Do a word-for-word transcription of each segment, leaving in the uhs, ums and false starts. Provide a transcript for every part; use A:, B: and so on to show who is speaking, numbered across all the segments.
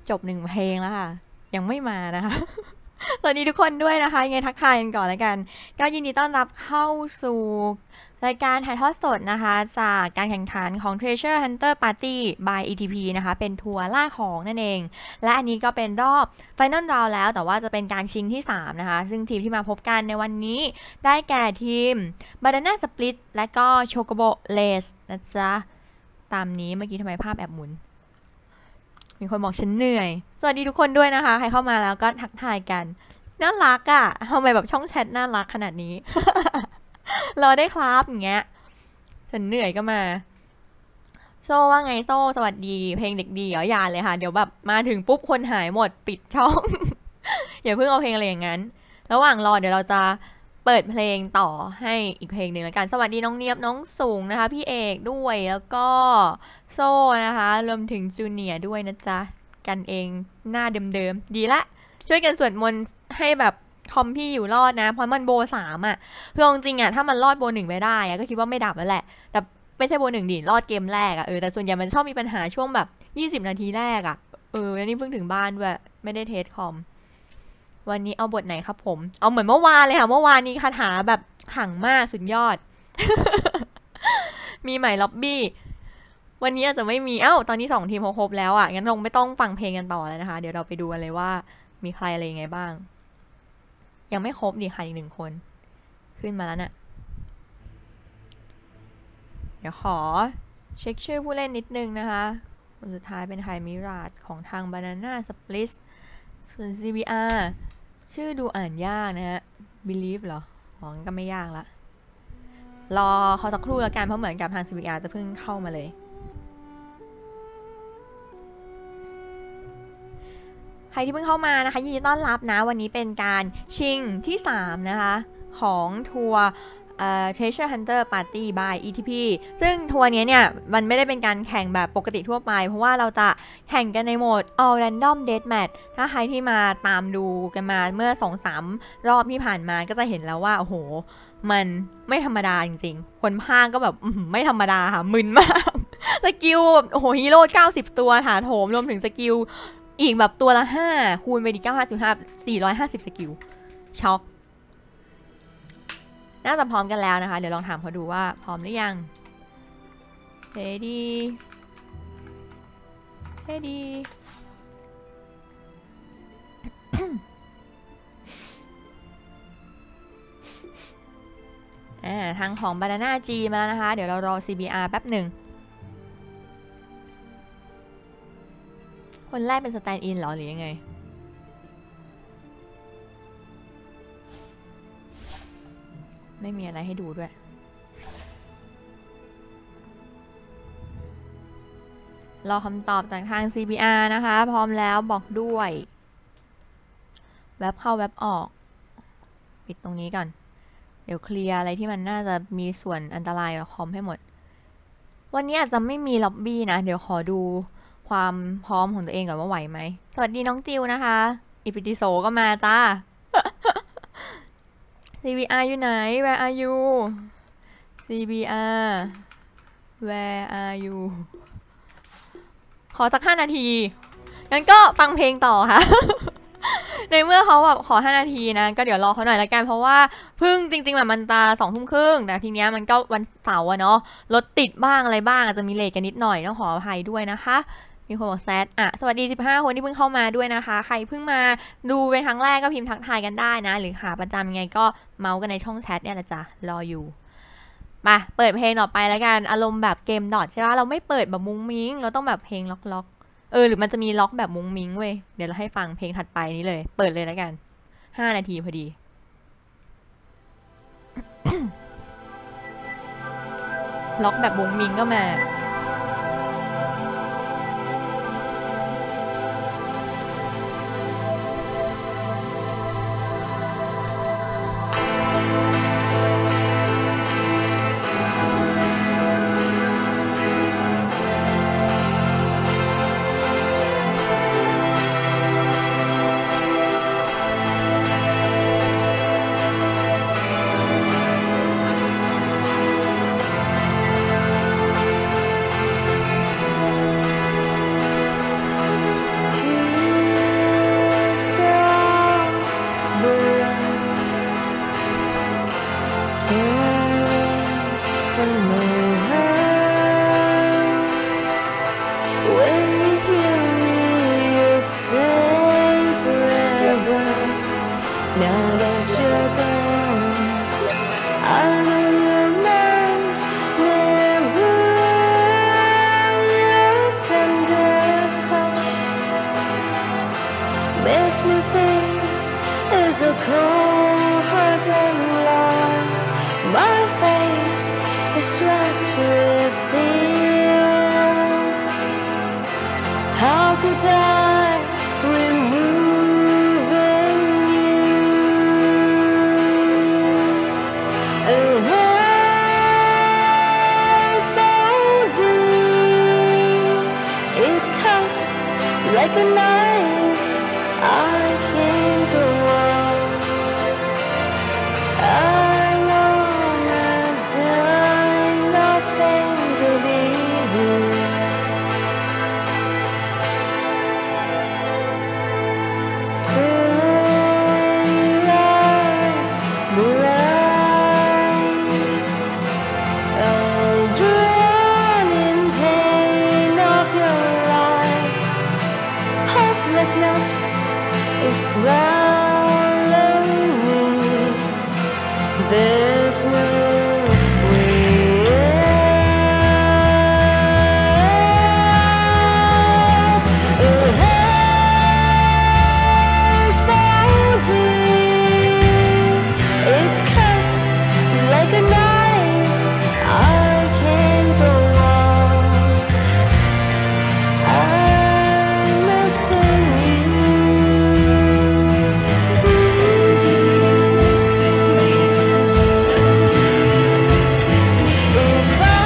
A: จบหนึ่งเพลงแล้วค่ะยังไม่มานะคะ สวัสดีทุกคนด้วยนะคะยังไงทักทายกันก่อนแล้วกันก็ยินดีต้อนรับเข้าสู่รายการถ่ายทอดสดนะคะจากการแข่งขันของ Treasure Hunter Party by อี ที พี นะคะเป็นทัวร์ล่าของนั่นเองและอันนี้ก็เป็นรอบ Final Round แล้วแต่ว่าจะเป็นการชิงที่สามนะคะซึ่งทีมที่มาพบกันในวันนี้ได้แก่ทีม Banana Split และก็ Chocobo Lace นะจ๊ะตามนี้เมื่อกี้ทำไมภาพแอบหมุนมีคนบอกฉันเหนื่อยสวัสดีทุกคนด้วยนะคะใครเข้ามาแล้วก็ทักทายกันน่ารักอะ่ะทำไมแบบช่องแชทน่ารักขนาดนี้ รอได้ครับอย่างเงี้ยฉันเหนื่อยก็มาโซ่ว่าไงโซ่สวัสดีเพลงเด็กดีเหรออย่าเลยค่ะเดี๋ยวแบบมาถึงปุ๊บคนหายหมดปิดช่อง อย่าเพิ่งเอาเพลงอะไรอย่างนั้นระหว่างรอเดี๋ยวเราจะเปิดเพลงต่อให้อีกเพลงหนึ่งแล้วกันสวัสดีน้องเนียบน้องสูงนะคะพี่เอกด้วยแล้วก็โซ่นะคะรวมถึงจูเนียร์ด้วยนะจ๊ะกันเองหน้าเดิมๆดีละช่วยกันสวดมนต์ให้แบบคอมพี่อยู่รอดนะเพราะมันโบสามอ่ะเพื่อจริงๆอ่ะถ้ามันรอดโบหนึ่งไปได้อ่ะก็คิดว่าไม่ดับแล้วแหละแต่ไม่ใช่โบหนึ่งดิรอดเกมแรกอ่ะเออแต่ส่วนใหญ่มันชอบมีปัญหาช่วงแบบยี่สิบนาทีแรกอ่ะเออแล้วนี่เพิ่งถึงบ้านด้วยไม่ได้เทสคอมวันนี้เอาบทไหนครับผมเอาเหมือนเมื่อวานเลยค่ะเมื่อวานนี้คาถาแบบขังมากสุดยอด มีใหม่ล็อบบี้วันนี้อาจจะไม่มีเอ้าตอนนี้สองทีมครบแล้วอ่ะงั้นลงไม่ต้องฟังเพลงกันต่อแล้วนะคะเดี๋ยวเราไปดูกันเลยว่ามีใครอะไรยังไงบ้างยังไม่ครบดิค่ะอีกหนึ่งคนขึ้นมาแล้วน่ะเดี๋ยวขอเช็คชื่อผู้เล่นนิดนึงนะคะคนสุดท้ายเป็นไฮมิราดของทาง Banana Split ส่วน ซี บี อาร์ ชื่อดูอ่านยากนะฮะ Believe เหรออ๋อก็ไม่ยากละรอเขาสักครู่แล้วกันเพราะเหมือนกับทาง ซี บี อาร์ จะเพิ่งเข้ามาเลยใครที่เพิ่งเข้ามานะคะยินดีต้อนรับนะวันนี้เป็นการชิงที่สามนะคะของทัวร์ uh, Treasure Hunter Party by อี ที พี ซึ่งทัวร์นี้เนี่ยมันไม่ได้เป็นการแข่งแบบปกติทั่วไปเพราะว่าเราจะแข่งกันในโหมด All Random Deathmatch ถ้าใครที่มาตามดูกันมาเมื่อ สองสาม รอบที่ผ่านมาก็จะเห็นแล้วว่าโอ้โหมันไม่ธรรมดาจริงๆคนพากย์ก็แบบไม่ธรรมดาค่ะมึนมากสกิลโอ้โหฮีโร่เก้าสิบตัวถาโถมรวมถึงสกิลอีกแบบตัวละห้าคูณไปดีเก้าห้าสิบห้า สี่ร้อยห้าสิบสกิลช็อกน่าจะพร้อมกันแล้วนะคะเดี๋ยวลองถามเขาดูว่าพร้อมหรือยังเรดี้เรดี้ อ่าทางของ Banana G มาแล้วนะคะเดี๋ยวเรารอ ซี บี อาร์ แป๊บหนึ่งคนแรกเป็นสแตนด์อินหรอหรือยังไงไม่มีอะไรให้ดูด้วยรอคำตอบจากทาง ซี บี อาร์ นะคะพร้อมแล้วบอกด้วยแว็บเข้าแว็บออกปิดตรงนี้ก่อนเดี๋ยวเคลียร์อะไรที่มันน่าจะมีส่วนอันตรายกับคอมให้หมดวันนี้อาจจะไม่มีล็อบบี้นะเดี๋ยวขอดูความพร้อมของตัวเองก่อนว่าไหวไหมสวัสดีน้องจิวนะคะอิปิติโสก็มาจ้า ซี บี อาร์ อยู่ไหน Where are you ซี บี อาร์ Where are you ขอสักห้านาทีงั้นก็ฟังเพลงต่อค่ะ ในเมื่อเขาแบบขอห้านาทีนะก็เดี๋ยวรอเขาหน่อยละกันเพราะว่าเพิ่งจริงๆแบบมันตาสองทุ่มครึ่งแต่ทีเนี้ยมันก็วันเสาร์อะเนาะรถติดบ้างอะไรบ้างอาจจะมีเลทกันนิดหน่อยต้องขออภัยด้วยนะคะมีคนบอกแซดอ่ะสวัสดีสิบห้าคนที่เพิ่งเข้ามาด้วยนะคะใครเพิ่งมาดูเป็นครั้งแรกก็พิมพ์ทักทายกันได้นะหรือหาประจำยังไงก็เมาส์กันในช่องแชทเนี่ยแหละจ้ะรออยู่มาเปิดเพลงต่อไปแล้วกันอารมณ์แบบเกมดอทใช่ปะเราไม่เปิดแบบมุ้งมิ้งเราต้องแบบเพลงล็อกๆเออหรือมันจะมีล็อกแบบมุ้งมิ้งเว้ยเดี๋ยวเราให้ฟังเพลงถัดไปนี้เลยเปิดเลยแล้วกันห้านาทีพอดี ล็อกแบบมุ้งมิ้งก็มา
B: like a knife. I can't go on. I know I've done nothing to leave you. Sunrise, moonlight, I'll drown in pain of your life. Hopelessness is swallowing me. There's no way out. A hell so deep, it cuts like a knife. I can't go on. I'm missing you. If I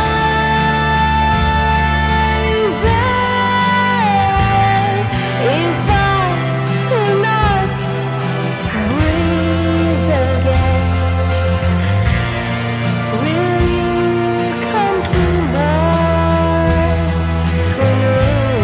B: die, if I will not breathe again, will you come to mind for me?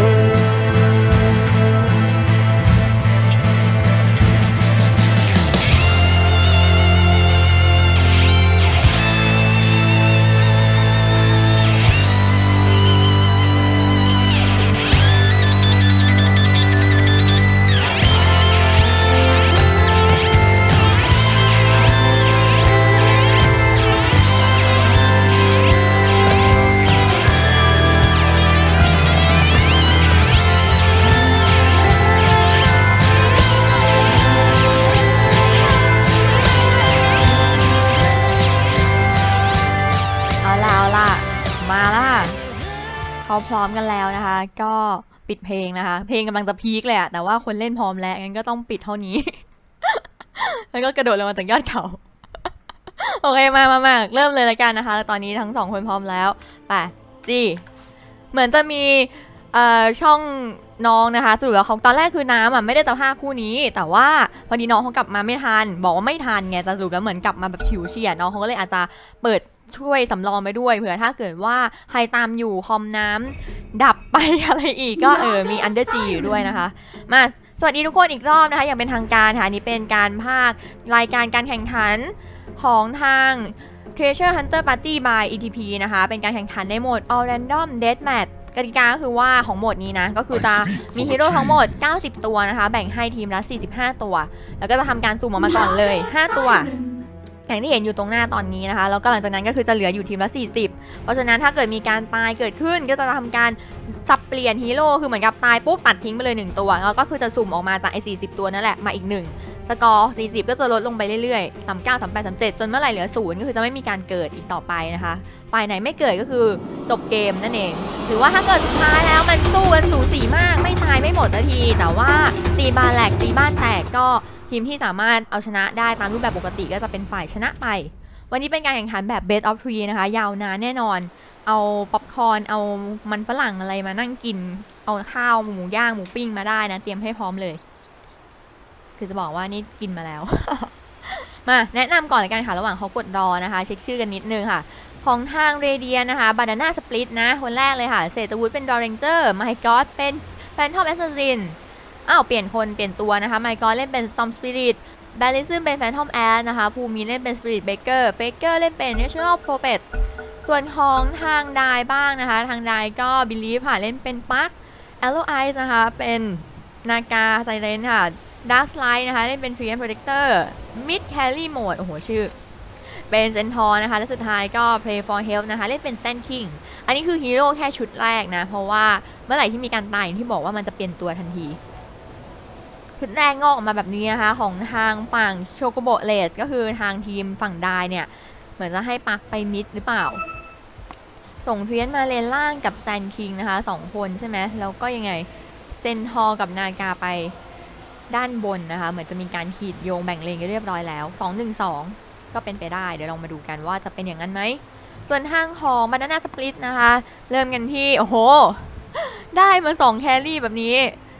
A: เอาล่ะเอาล่ะมาแล้วค่ะเขาพร้อมกันแล้วนะคะ ก็ปิดเพลงนะคะ เพลงกำลังจะพีคเลยอะแต่ว่าคนเล่นพร้อมแล้วงั้นก็ต้องปิดเท่านี้ แล้วก็กระโดดลงมาจากยอดเขา โอเคมามามาเริ่มเลยละกันนะคะ ตอนนี้ทั้งสองคนพร้อมแล้วไปจีเหมือนจะมีเอ่อช่องน้องนะคะสรุปแล้วเขาตอนแรกคือน้ำอ่ะไม่ได้ตะภาคคู่นี้ แต่ว่าพอดีน้องเขากลับมาไม่ทันบอกว่าไม่ทันไงแต่สรุปแล้วเหมือนกลับมาแบบฉิวเฉียดน้องเขาก็เลยอาจจะเปิดช่วยสำรองไปด้วยเผื่อถ้าเกิดว่าใครตามอยู่คอมน้ำดับไป อะไรอีกก็เออมีอันเดอร์จีอยู่ด้วยนะคะมาสวัสดีทุกคนอีกรอบนะคะอย่างเป็นทางการค่ะนี่เป็นการภาครายการการแข่งขันของทาง Treasure Hunter Party by อี ที พี นะคะเป็นการแข่งขันในโหมด All Random Deathmatch กติกาก็คือว่าของโหมดนี้นะก็คือจะมีฮีโร่ทั้งหมดเก้าสิบตัวนะคะแบ่งให้ทีมละสี่สิบห้าตัวแล้วก็จะทำการสุ่มออกมาก่อนเลยห้าตัวอย่างที่เห็นอยู่ตรงหน้าตอนนี้นะคะแล้วก็หลังจากนั้นก็คือจะเหลืออยู่ทีมละสี่สิบเพราะฉะนั้นถ้าเกิดมีการตายเกิดขึ้นก็จะทำการสับเปลี่ยนฮีโร่คือเหมือนกับตายปุ๊บตัดทิ้งไปเลยหนึ่งตัวแล้วก็คือจะสุ่มออกมาจากไอ้สี่สิบตัวนั่นแหละมาอีกหนึ่งสกอร์สี่สิบก็จะลดลงไปเรื่อยๆสามสิบเก้า สามสิบแปด สามสิบเจ็ดจนเมื่อไหร่เหลือศูนย์ก็คือจะไม่มีการเกิดอีกต่อไปนะคะฝ่ายไหนไม่เกิดก็คือจบเกมนั่นเองหรือว่าถ้าเกิดสุดท้ายแล้วมันสู้กันสูสีมากไม่ตายไม่หมดนาทีแต่ว่าตีบานแหลกตีบ้านแตกก็ทีมที่สามารถเอาชนะได้ตามรูปแบบปกติก็จะเป็นฝ่ายชนะไปวันนี้เป็นการแข่งขันแบบ Best of Three นะคะยาวนานแน่นอนเอาป๊อปคอร์นเอามันฝรั่งอะไรมานั่งกินเอาข้าวหมูย่างหมูปิ้งมาได้นะเตรียมให้พร้อมเลยคือจะบอกว่านี่กินมาแล้ว มาแนะนำก่อนในการค่ะระหว่างเขากดรอนะคะเช็คชื่อกันนิดนึงค่ะของทางเรเดียนะคะบานาน่าสปลิตนะคนแรกเลยค่ะเศรษฐวุฒิเป็นดอเรนเจอร์ไมค์ก็อดเป็นแฟนทอมแอสซัสซินอ้าวเปลี่ยนคนเปลี่ยนตัวนะคะไมค์ก็อดเล่นเป็นซอมสปิริตแบลลิซึมเป็นแฟนทอมแอดนะคะภูมิเล่นเป็นสปิริตเบเกอร์เบเกอร์เล่นเป็นเนชั่นแนลโปรเฟตส่วนของทางไดบ้างนะคะทางไดก็บิลลีฟค่ะเล่นเป็นปักแอลโลไอซ์นะคะเป็นนากาไซเลนค่ะดาร์คไลท์นะคะเล่นเป็นฟรีแอนด์โปรเทคเตอร์มิดแคลรี่โหมดโอ้โหชื่อเป็นเซนทอร์นะคะและสุดท้ายก็ Play for Help นะคะเล่นเป็นแซนคิงอันนี้คือฮีโร่แค่ชุดแรกนะเพราะว่าเมื่อไหร่ที่มีการตายอย่างที่บอกว่ามันจะเปลี่ยนตัวทันทีชุดแรกงอกออกมาแบบนี้นะคะของทางฝั่งโชโกโบเลสก็คือทางทีมฝั่งไดเนี่ยเหมือนจะให้ปักไปมิดหรือเปล่าส่งเพี้ยนมาเลนล่างกับแซนคิงนะคะสองคนใช่ไหมแล้วก็ยังไงเซนทอร์กับนากาไปด้านบนนะคะเหมือนจะมีการขีดโยงแบ่งเลนกันเรียบร้อยแล้วสอง หนึ่ง สองก็เป็นไปได้เดี๋ยวลองมาดูกันว่าจะเป็นอย่างนั้นไหมส่วนทางของบานาน่าสปลิตนะคะเริ่มกันที่โอ้โหได้มาสองแครี่แบบนี้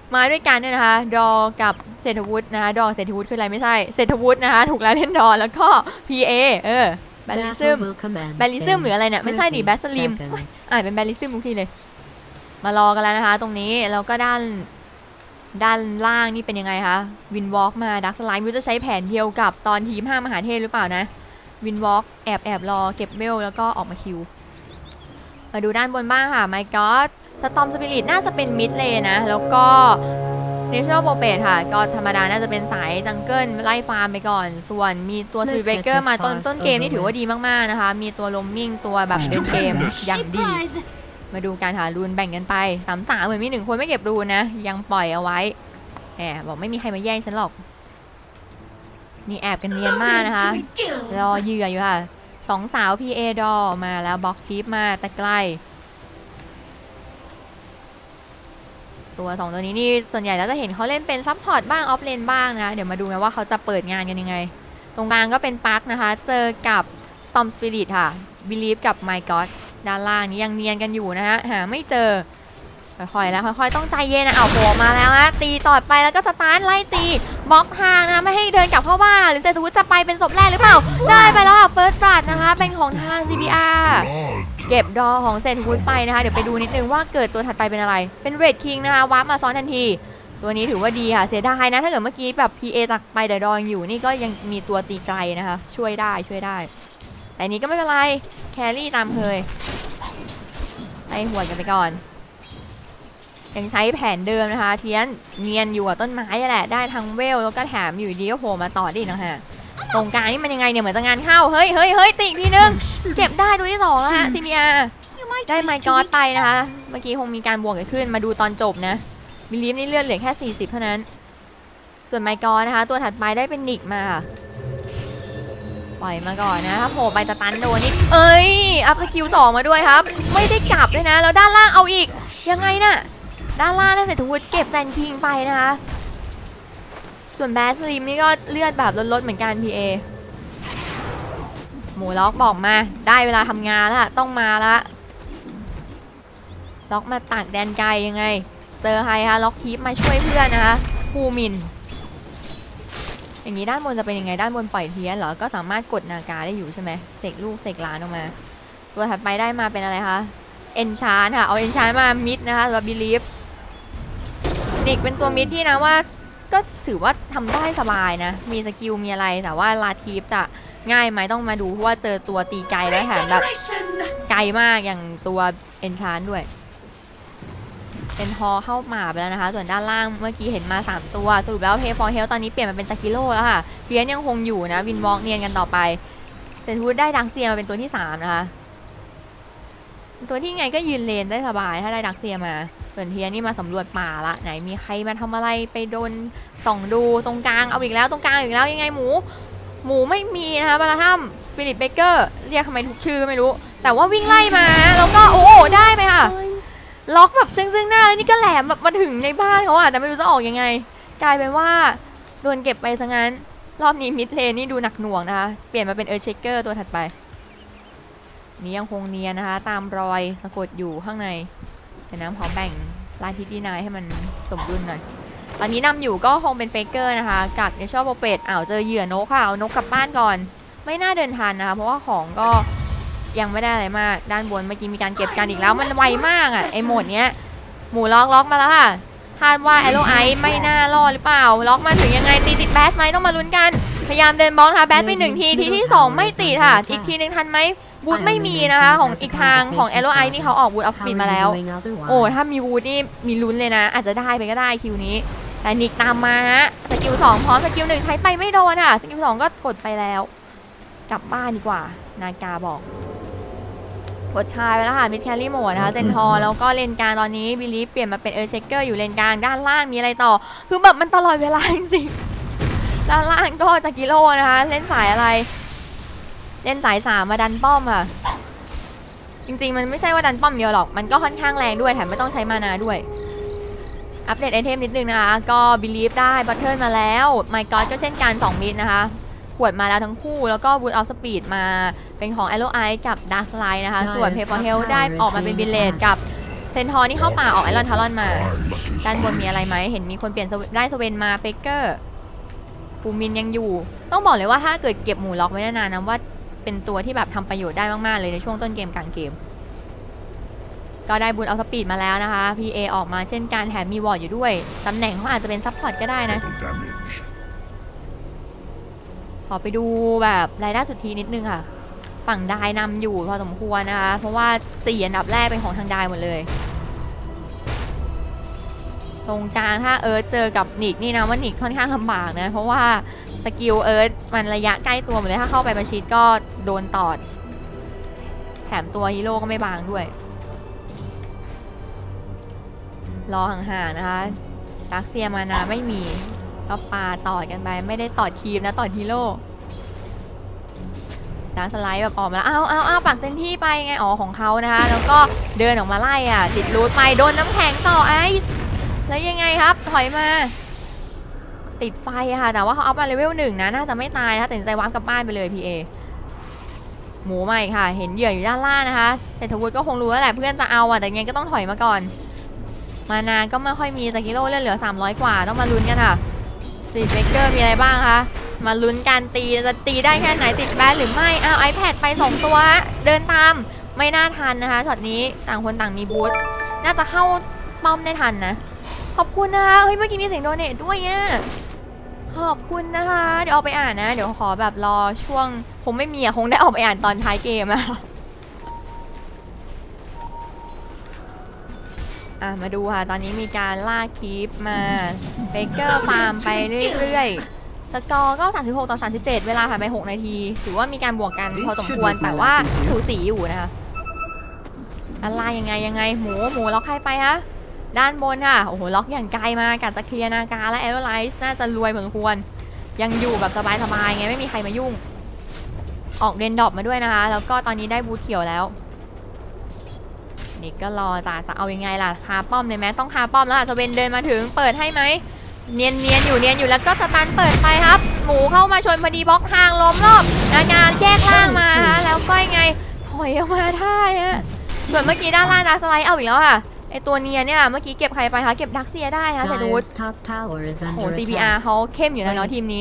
A: มาด้วยกันเนี่ยนะคะดอกับเศรษฐวุฒินะคะดอเศรษฐวุฒิคืออะไรไม่ใช่เศรษฐวุฒินะคะถูกแล้วเล่นดอแล้วก็ พี เอ เออแบลิซึมแบลิซึมหรืออะไรเนี่ยไม่ใช่ดิแบสลิมอ่านเป็นแบลิซึมทุกทีเลยมารอกันแล้วนะคะตรงนี้แล้วก็ด้านด้านล่างนี่เป็นยังไงคะวินวอล์กมาดักสไลด์มิวจะใช้แผนเดียวกับตอนทีมห้ามหาเทพหรือเปล่านะวินวอล์กแอบแอบรอเก็บเวลแล้วก็ออกมาคิวมาดูด้านบนบ้างค่ะไมค์ก็อดสตอมสปิริตน่าจะเป็นมิดเลนนะแล้วก็เนเชอรัลโปรเปตค่ะก็ธรรมดาน่าจะเป็นสายจังเกิลไล่ฟาร์มไปก่อนส่วนมีตัวสวิตเบรกเกอร์มาต้นต้นเกมนี่ถือว่าดีมากๆนะคะมีตัวลมมิ่งตัวแบบเดินเกมอย่างดีมาดูการหารูนแบ่งกันไปสามสามเหมือนมีหนึ่งคนไม่เก็บรูนนะยังปล่อยเอาไว้แหมบอกไม่มีใครมาแย่งฉันหรอกมีแอบกันเนียนมากนะคะรอเหยื่ออยู่ค่ะสองสาว พี เอ ดอมาแล้วบล็อกคลิปมาแต่ไกลตัวสองตัวนี้นี่ส่วนใหญ่แล้วจะเห็นเขาเล่นเป็นซัพพอร์ตบ้างออฟเลนบ้างนะเดี๋ยวมาดูกันว่าเขาจะเปิดงานกันยังไงตรงกลางก็เป็นปักนะคะเจอกับ Storm Spirit ค่ะ Believe กับ My God ด้านล่างนี้ยังเนียนกันอยู่นะฮะหาไม่เจอค่อยๆแล้วค่อยๆต้องใจเย็นนะเอาโผล่มาแล้วนะตีต่อไปแล้วก็สตาร์ทไล่ตีบล็อกทางนะไม่ให้เดินกลับเข้าบ้านหรือเซตุวุฒิจะไปเป็นศพแรกหรือเปล่าได้ไปแล้วค่ะเฟิร์สบลัดนะคะเป็นของทาง ซี บี อาร์ เก็บดอของเซตุวุฒิไปนะคะเดี๋ยวไปดูนิดนึงว่าเกิดตัวถัดไปเป็นอะไรเป็นเรดคิงนะคะวาร์ปมาซ้อนทันทีตัวนี้ถือว่าดีค่ะเสียดายนะถ้าเกิดเมื่อกี้แบบ พี เอ ตักไปแต่ดอยังอยู่นี่ก็ยังมีตัวตีไกลนะคะช่วยได้ช่วยได้แต่นี้ก็ไม่เป็นไรแครี่ตามเคยไล่หัวกันไปก่อนยังใช้แผนเดิมนะคะเทียนเนียนอยู่กับต้นไม้แหละได้ทั้งเวลแล้วก็แถมอยู่ดีก็โผล่มาต่อได้นะฮะตรงกลางนี่มันยังไงเนี่ยเหมือนจะงานเข้าเฮ้ยเฮ้ยเฮ้ยตีอีกทีนึงเก็บได้ตัวที่สองแล้วฮะซีบีอาร์ได้ไมค์กอดไปนะคะเมื่อกี้คงมีการบวกกันขึ้นมาดูตอนจบนะบิลีฟนี่เลือดเหลือแค่สี่สิบเท่านั้นส่วนไมค์กอดนะคะตัวถัดไปได้เป็นนิกมาปล่อยมาก่อนนะถ้าโผล่ไปจะตันโดนนี่เอ้ยอัพสกิลสองมาด้วยครับไม่ได้กลับด้วยนะแล้วด้านล่างเอาอีกยังไงน่ะด้านล่างได้เสร็จทุกวุฒิเก็บแซนคิงไปนะคะส่วนแบสลิมนี่ก็เลือดแบบลดๆเหมือนกัน พี เอ หมูล็อกบอกมาได้เวลาทำงานแล้วต้องมาละล็อกมาตากแดนไกลยังไงเจอใครคะล็อกคีปมาช่วยเพื่อนนะคะภูมินอย่างนี้ด้านบนจะเป็นยังไงด้านบนปล่อยเทียนเหรอก็สามารถกดนาการได้อยู่ใช่ไหมเสกลูกเสกล้านออกมาตัวถัดไปได้มาเป็นอะไรคะเอนชานค่ะเอาเอนชานมามิดนะคะสำหรับบิลีฟนิกเป็นตัวมิดที่นะว่าก็ถือว่าทำได้สบายนะมีสกิลมีอะไรแต่ว่าลาทีฟจะง่ายไหมต้องมาดูเพราะว่าเจอตัวตีไกลแล้วแถมแบบไกลมากอย่างตัวเอนชานด้วยเป็นฮอเข้าหมาไปแล้วนะคะส่วนด้านล่างเมื่อกี้เห็นมาสามตัวสรุปแล้วเพย์ฟอร์เฮลตอนนี้เปลี่ยนมาเป็นสกิโลแล้วค่ะเพียนยังคงอยู่นะวินวอล์กเนียนกันต่อไปเซนทูดได้ดักเซียมาเป็นตัวที่สามนะคะตัวที่ไงก็ยืนเลนได้สบายถ้าได้ดักเซียมาส่วนเทียนนี่มาสำรวจป่าละไหนมีใครมาทำอะไรไปโดนส่องดูตรงกลางเอาอีกแล้วตรงกลางอีกแล้วยังไงหมูหมูไม่มีนะคะบาราทัมฟิลิปเบเกอร์เรียกทำไมทุกชื่อไม่รู้แต่ว่าวิ่งไล่มาแล้วก็โอ้ได้ไหมค่ะล็อกแบบซึ่งๆหน้าแล้วนี่ก็แหลมแบบมาถึงในบ้านเขาอะแต่ไม่รู้จะออกยังไงกลายเป็นว่าโดนเก็บไปซะงั้นรอบนี้มิดเลนนี่ดูหนักหน่วงนะคะเปลี่ยนมาเป็นเออร์เชคเกอร์ตัวถัดไปนี่ยังคงเนียนนะคะตามรอยสะกดอยู่ข้างในแต่น้ำขอแบ่งลายทิศดีนายให้มันสมดุลหน่อยตอนนี้นำอยู่ก็คงเป็นเฟกเกอร์นะคะกับเนชั่นโปรเปตอ้าวเจอเหยื่อนกค่ะเอานกกลับบ้านก่อนไม่น่าเดินทันนะคะเพราะว่าของก็ยังไม่ได้อะไรมากด้านบนเมื่อกี้มีการเก็บกันอีกแล้วมันไวมากอ่ะไอโหมดเนี้ยหมูล็อกล็อกมาแล้วค่ะคาดว่าแอโรไอไม่น่ารอดหรือเปล่าล็อกมาถึงยังไงตีติดแบสไหมต้องมาลุ้นกันพยายามเดินบล็อกค่ะแบสไปหนึ่งทีทีที่สองไม่ติดค่ะอีกทีนึงทันไหมบูทไม่มีนะคะของอีกทางของแอโรไอนี่เขาออกบูทออฟสปีดมาแล้วโอ้ถ้ามีบูทนี่มีลุ้นเลยนะอาจจะได้ไปก็ได้คิวนี้แต่นิกตามมาฮะสกิลสองพร้อมสกิลหนึ่งใช้ไปไม่โดนค่ะสกิลสองก็กดไปแล้วกลับบ้านดีกว่านากาบอกกดชายไปแล้วค่ะมิดแคลรี่โหมดนะคะเซนทอร์แล้วก็เลนกลางตอนนี้บิลีฟเปลี่ยนมาเป็นเออร์เชคเกอร์อยู่เลนกลางด้านล่างมีอะไรต่อคือแบบมันตลอดเวลาจริงๆด้านล่างก็จากกิโลนะคะเล่นสายอะไรเล่นสายสามมาดันป้อมค่ะจริงๆมันไม่ใช่ว่าดันป้อมเดียวหรอกมันก็ค่อนข้างแรงด้วยแถมไม่ต้องใช้มานาด้วยอัปเดตไอเทมนิดนึงนะคะก็บิลีฟได้บัตเทิลมาแล้วไมค์ก็อดก็เช่นกันสองมิดนะคะขวดมาแล้วทั้งคู่แล้วก็บูทออฟสปีดมาเป็นของแอโรไอกับดาร์คไลน์นะคะส่วนเพย์ฟอร์เฮลได้ออกมาเป็นบิลเลตกับเซนทอร์นี่เข้าป่าออกไอรอนทารอนมาด้านบนมีอะไรไหมเห็นมีคนเปลี่ยนได้สเวนมาเฟกเกอร์ปูมินยังอยู่ต้องบอกเลยว่าถ้าเกิดเก็บหมูล็อกไว้นานๆนะว่าเป็นตัวที่แบบทำประโยชน์ได้มากๆเลยในช่วงต้นเกมกลางเกมก็ได้บูทเอาสปีดมาแล้วนะคะ พี เอ ออกมาเช่นการแถมมีวอร์ดอยู่ด้วยตำแหน่งเขาอาจจะเป็นซัพพอร์ตก็ได้นะขอไปดูแบบรายได้สุทธินิดนึงค่ะฝั่งไดนำอยู่พอสมควรนะคะเพราะว่าสี่อันดับแรกเป็นของทางไดหมดเลยตรงกลางถ้าเอิร์ธเจอกับนิกนี่นะว่านิกค่อนข้างลำบากนะเพราะว่าสกิลเอิร์ธมันระยะใกล้ตัวหมดเลยถ้าเข้าไปประชิดก็โดนตอดแถมตัวฮีโร่ก็ไม่บางด้วยรอห่างๆนะคะดักเซียมานาไม่มีก็ปาตอดกันไปไม่ได้ตอดทีมนะตอดฮีโร่ดักสไลด์แบบออกมาอ้าวอ้าวอ้าวปักเต็มที่ไปไงอ๋อของเขานะคะแล้วก็เดินออกมาไล่อ่ะติดรูทไปโดนน้ำแข็งต่อไอซ์แล้วยังไงครับถอยมาติดไฟอะค่ะแต่ว่าเขาเอามาเลเวลหนึ่งนะน่าจะไม่ตายนะคะตัดสินใจวาร์ปกลับบ้านไปเลย พี เอ หมูใหม่ค่ะเห็นเหยื่ออยู่ด้านล่างนะคะแต่ทวุฒิก็คงรู้แล้วแหละเพื่อนจะเอาอ่ะแต่ยังไงก็ต้องถอยมาก่อนมานาก็ไม่ค่อยมีแต่กิโลเลือดเหลือสามร้อยกว่าต้องมาลุ้นกันค่ะสีเบเกอร์มีอะไรบ้างคะมาลุ้นการตีจะตีได้แค่ไหนติดแบนหรือไม่อ้าว iPad ไปสองตัวเดินตามไม่น่าทันนะคะช็อตนี้ต่างคนต่างมีบูทน่าจะเข้าป้อมได้ทันนะขอบคุณนะคะเฮ้ยเมื่อกี้มีเสียงโดเนทด้วยอ่ะขอบคุณนะคะเดี๋ยวเอาไปอ่านนะเดี๋ยวขอแบบรอช่วงคงไม่มีอ่ะคงได้ออกไปอ่านตอนท้ายเกมอะอ่ะมาดูค่ะตอนนี้มีการล่าคีปมาเบเกอร์ฟาร์มไปเรื่อยๆสกอร์ก็สามสิบหกต่อสามสิบเจ็ดเวลาผ่านไปหกนาทีถือว่ามีการบวกกันพอสมควรแต่ว่าสูสีอยู่นะคะอะไรยังไงยังไงหมูหมูล็อกใครไปคะด้านบนค่ะโอ้โหล็อกอย่างไกลมากัดตะเคลียนาการและแอโรไลซ์น่าจะรวยพอสมควรยังอยู่แบบสบายๆไงไม่มีใครมายุ่งออกเดนดอปมาด้วยนะคะแล้วก็ตอนนี้ได้บูทเขียวแล้วนี่ก็รอจ้าจะเอายังไงล่ะคาป้อมเลยไหมต้องคาป้อมแล้วค่ะสเวนเดินมาถึงเปิดให้ไหมเนียนเนียนอยู่เนียนอยู่แล้วก็สตันเปิดไปครับหมูเข้ามาชนพอดีบล็อกทางล้มรอบนาการแยกล่างมาคะแล้วก็ยังไงถอยออกมาได้ฮะส่วนเมื่อกี้ด้านล่างดาร์สไลด์เอาอีกแล้วค่ะไอตัวเนียเนี่ยเมื่อกี้เก็บใครไปคะเก็บดักเซียได้นะแต่ดูโห ซี บี อาร์ เขาเข้มอยู่แล้วเนาะทีมนี้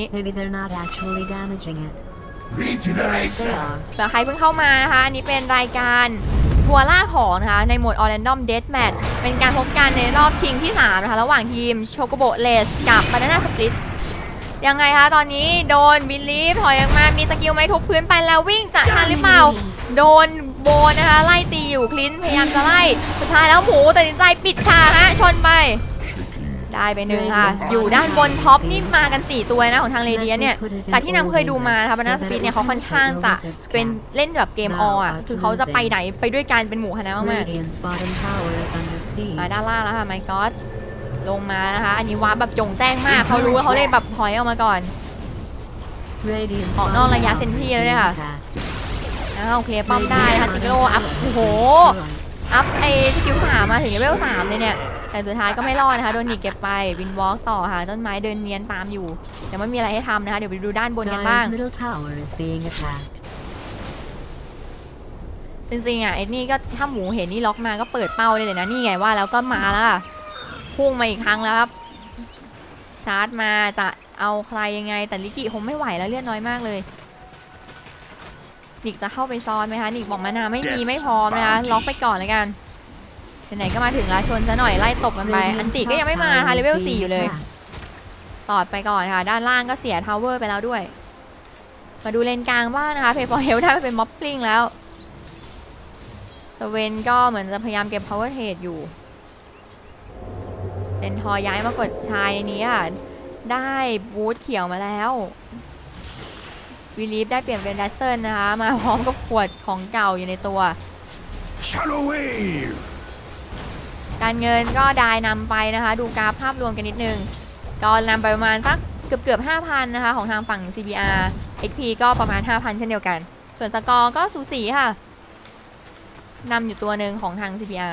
A: แต่ใครเพิ่งเข้ามานะคะอันนี้เป็นรายการทัวร์ล่าของนะคะในโหมด Random Deathmatch เป็นการพบกันในรอบชิงที่สามนะคะระหว่างทีมโชโกโบเลสกับ Banana Split ยังไงคะตอนนี้โดนบิลลีฟถอยออกมามีสกิลไม้ทุบพื้นไปแล้ววิ่งจะทันหรือเปล่าโดนโบนะคะไล่ตีอยู่คลินพยายามจะไล่สุดท้ายแล้วหมูตัดสินใจปิดฉากฮะชนไปได้ไปหนึ่งค่ะอยู่ด้านบนท็อปนี่มากันสี่ตัวนะของทางเรเดียเนี่ยแต่ที่นำเคยดูมานะคะบรรณาสปีดเนี่ยเขาค่อนข้างจะเป็นเล่นแบบเกมอออ่ะคือเขาจะไปไหนไปด้วยกันเป็นหมู่คณะมากๆมาด้านล่างแล้วค่ะไมค์ก็อดลงมานะคะอันนี้วาร์ปแบบจงแจ้งมากเขารู้ว่าเขาเล่นแบบถอยออกมาก่อนออกนอกระยะเซนที่เลยค่ะโอเคป้อมได้ค่ะจิงโร่อัพโอ้โหอัพไอสกิลสามมาถึงเลเวลสามเลยเนี่ยแต่สุดท้ายก็ไม่รอดนะคะโดนหนีเก็บไปวินวอล์กต่อค่ะต้นไม้เดินเนียนตามอยู่ยังไม่มีอะไรให้ทำนะคะเดี๋ยวไปดูด้านบนกันบ้างจริงๆอ่ะไอ้นี่ก็ถ้าหมูเห็นนี่ล็อกมาก็เปิดเป้าเลยเลยนะนี่ไงว่าแล้วก็มาแล้วค่ะพุ่งมาอีกครั้งแล้วครับชาร์จมาจะเอาใครยังไงแต่ลิกิคงไม่ไหวแล้วเลือดน้อยมากเลยนิกจะเข้าไปซ้อนไหมคะนิกบอกมานาไม่มีไม่พร้อมนะคะล็อกไปก่อนเลยกันไหนๆก็มาถึงแล้วชนซะหน่อยไล่ตบกันไปอันติก็ยังไม่มาค่ะเลเวลสี่อยู่เลยตอดไปก่อนค่ะด้านล่างก็เสียทาวเวอร์ไปแล้วด้วยมาดูเลนกลางบ้างนะคะเพย์ฟอร์เฮลได้ไปเป็นม็อบปลิงแล้วสเวนก็เหมือนจะพยายามเก็บพาวเวอร์เทรดอยู่เลนทอย้ายมากดชายในนี้ค่ะได้บูทเขียวมาแล้ววิลีฟได้เปลี่ยนเป็นแดสเซิลนะคะมาพร้อมกับขวดของเก่าอยู่ในตัวการเงินก็ได้นำไปนะคะดูกราฟภาพรวมกันนิดนึงก็นำไปประมาณสักเกือบเกือบ ห้าพัน นะคะของทางฝั่ง ซี บี อาร์ เอ็ก พี ก็ประมาณ ห้าพัน เช่นเดียวกันส่วนสกอร์ก็สูสีค่ะนำอยู่ตัวหนึ่งของทาง ซี บี อาร์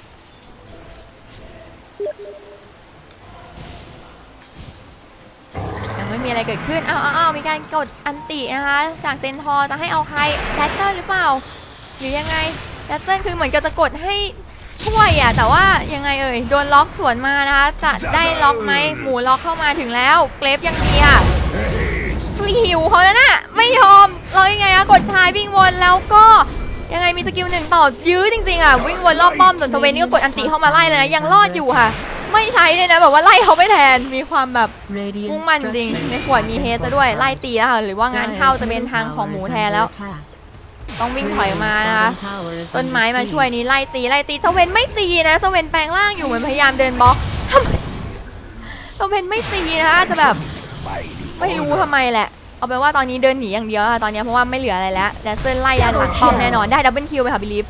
A: ยังไม่มีอะไรเกิดขึ้นอ้าวอ้าวมีการกดอันตินะคะจากเซนทอร์จะให้เอาใครแดตเตอร์หรือเปล่าหรือยังไงแดตเตอร์คือเหมือนกับจะกดให้ช่วยอ่ะแต่ว่ายังไงเอ่ยโดนล็อกสวนมานะคะจะได้ล็อกไหมหมูล็อกเข้ามาถึงแล้วเกรฟยังมีอ่ะหิวเขาแล้วนะไม่ยอมเรายังไงอะกดชายวิ่งวนแล้วก็ยังไงมีสกิลหนึ่งต่อยื้อจริงๆอ่ะวิ่งวนรอบป้อมส่วนทเวนนี่ก็กดอันติเข้ามาไล่เลยนะยังรอดอยู่ค่ะไม่ใช้เลยนะแบบว่าไล่เขาไม่แทนมีความแบบมุ่งมั่นจริงในขวดมีเฮซะด้วยไล่ตีแล้วค่ะหรือว่างานเข้าจะเป็นทางของหมูแทนแล้วต้องวิ่งถอยมานะคะต้นไม้มาช่วยนี้ไล่ตีไล่ตีเซเว่นไม่ตีนะเซเว่นแปลงร่างอยู่เหมือนพยายามเดินบล็อกทำไมเซเว่นไม่ตีนะคะจะแบบไม่รู้ทำไมแหละเอาเป็นว่าตอนนี้เดินหนีอย่างเดียวค่ะตอนนี้เพราะว่าไม่เหลืออะไรแล้วแดนเซอร์ไล่ยันหลังป้อมแน่นอนได้ดับเบิลคิวไปค่ะบิลีฟ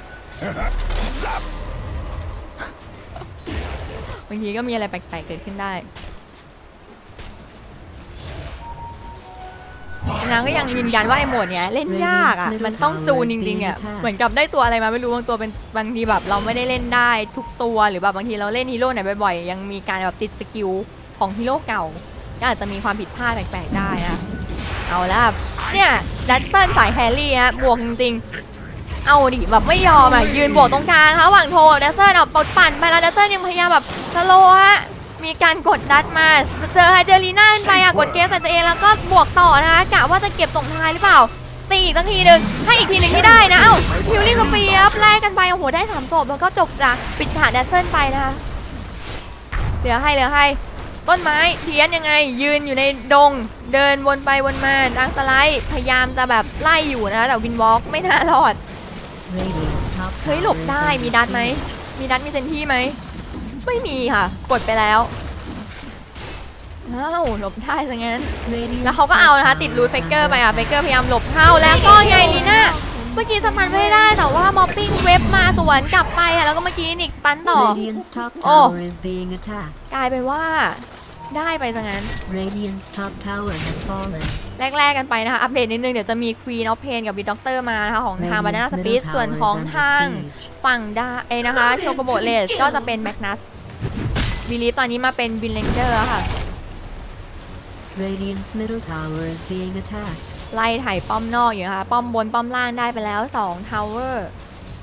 A: บางทีก็มีอะไรแปลกๆเกิดขึ้นได้นางก็ยังยืนยันว่าไอ้โหมดเนี้ยเล่นยากอ่ะมันต้องจูนจริงๆอ่ะเหมือนกับได้ตัวอะไรมาไม่รู้บางตัวเป็นบางทีแบบเราไม่ได้เล่นได้ทุกตัวหรือแบบบางทีเราเล่นฮีโร่ไหนบ่อยๆยังมีการแบบติดสกิลของฮีโร่เก่าก็อาจจะมีความผิดพลาดแปลกๆได้นะเอาละเนี่ยดัตเติ้ลสายแฮร์รี่ฮะบวกจริงๆเอาดิแบบไม่ยอมอ่ะยืนบวกตรงกลางค่ะหว่างโทดัตเติ้ลเอาปดปั่นไปแล้วดัตเติ้ลยังพยายามแบบสโลว์ฮะมีการกดดัดมาเจอไฮเจอรีน่าไปอ่ะกดเกมใส่ตัวเองแล้วก็บวกต่อนะคะกะว่าจะเก็บส่งท้ายหรือเปล่าตีอีกสักทีหนึ่งให้อีกทีหนึ่งที่ได้นะเอ้าฮิวลิ่งสเปียร์แลกกันไปโอ้โหได้สามจบแล้วก็จบจากปิดฉากดัตเติ้ลไปนะคะเหลือให้เหลือให้ต้นไม้เทียนยังไงยืนอยู่ในดงเดินวนไปวนมาดังสไลด์พยายามจะแบบไล่อยู่นะแต่วินวอล์กไม่น่ารอดเฮ้ยหลบได้มีดัดไหมมีดัดมีเซนที่ไหมไม่มีค่ะกดไปแล้วอ้าวหลบได้ซะงั้นแล้วเขาก็เอานะคะติดรูทเฟกเกอร์ไปอ่ะเฟกเกอร์พยายามหลบเข้าแล้วก็ไงลีน่าเมื่อกี้สตันไม่ได้แต่ว่ามอปปิ้งเว็บมาสวนกลับไปค่ะแล้วก็เมื่อกี้นิกสตันต่อโอ้กลายเป็นว่าได้ไปซะงั้นแรกๆกันไปนะคะอัปเดตนิดนึงเดี๋ยวจะมี Queen of Pain กับ Big Doctor มานะคะของทาง Banana Split ส่วนของทางฝั่งดาเอนะคะโชโกโบเลสก็จะเป็นแมกนัสบิลีฟตอนนี้มาเป็นวินเลนเจอร์ค่ะไล่ไถ่ป้อมนอกอยู่นะคะป้อมบนป้อมล่างได้ไปแล้วสองทาวเวอร์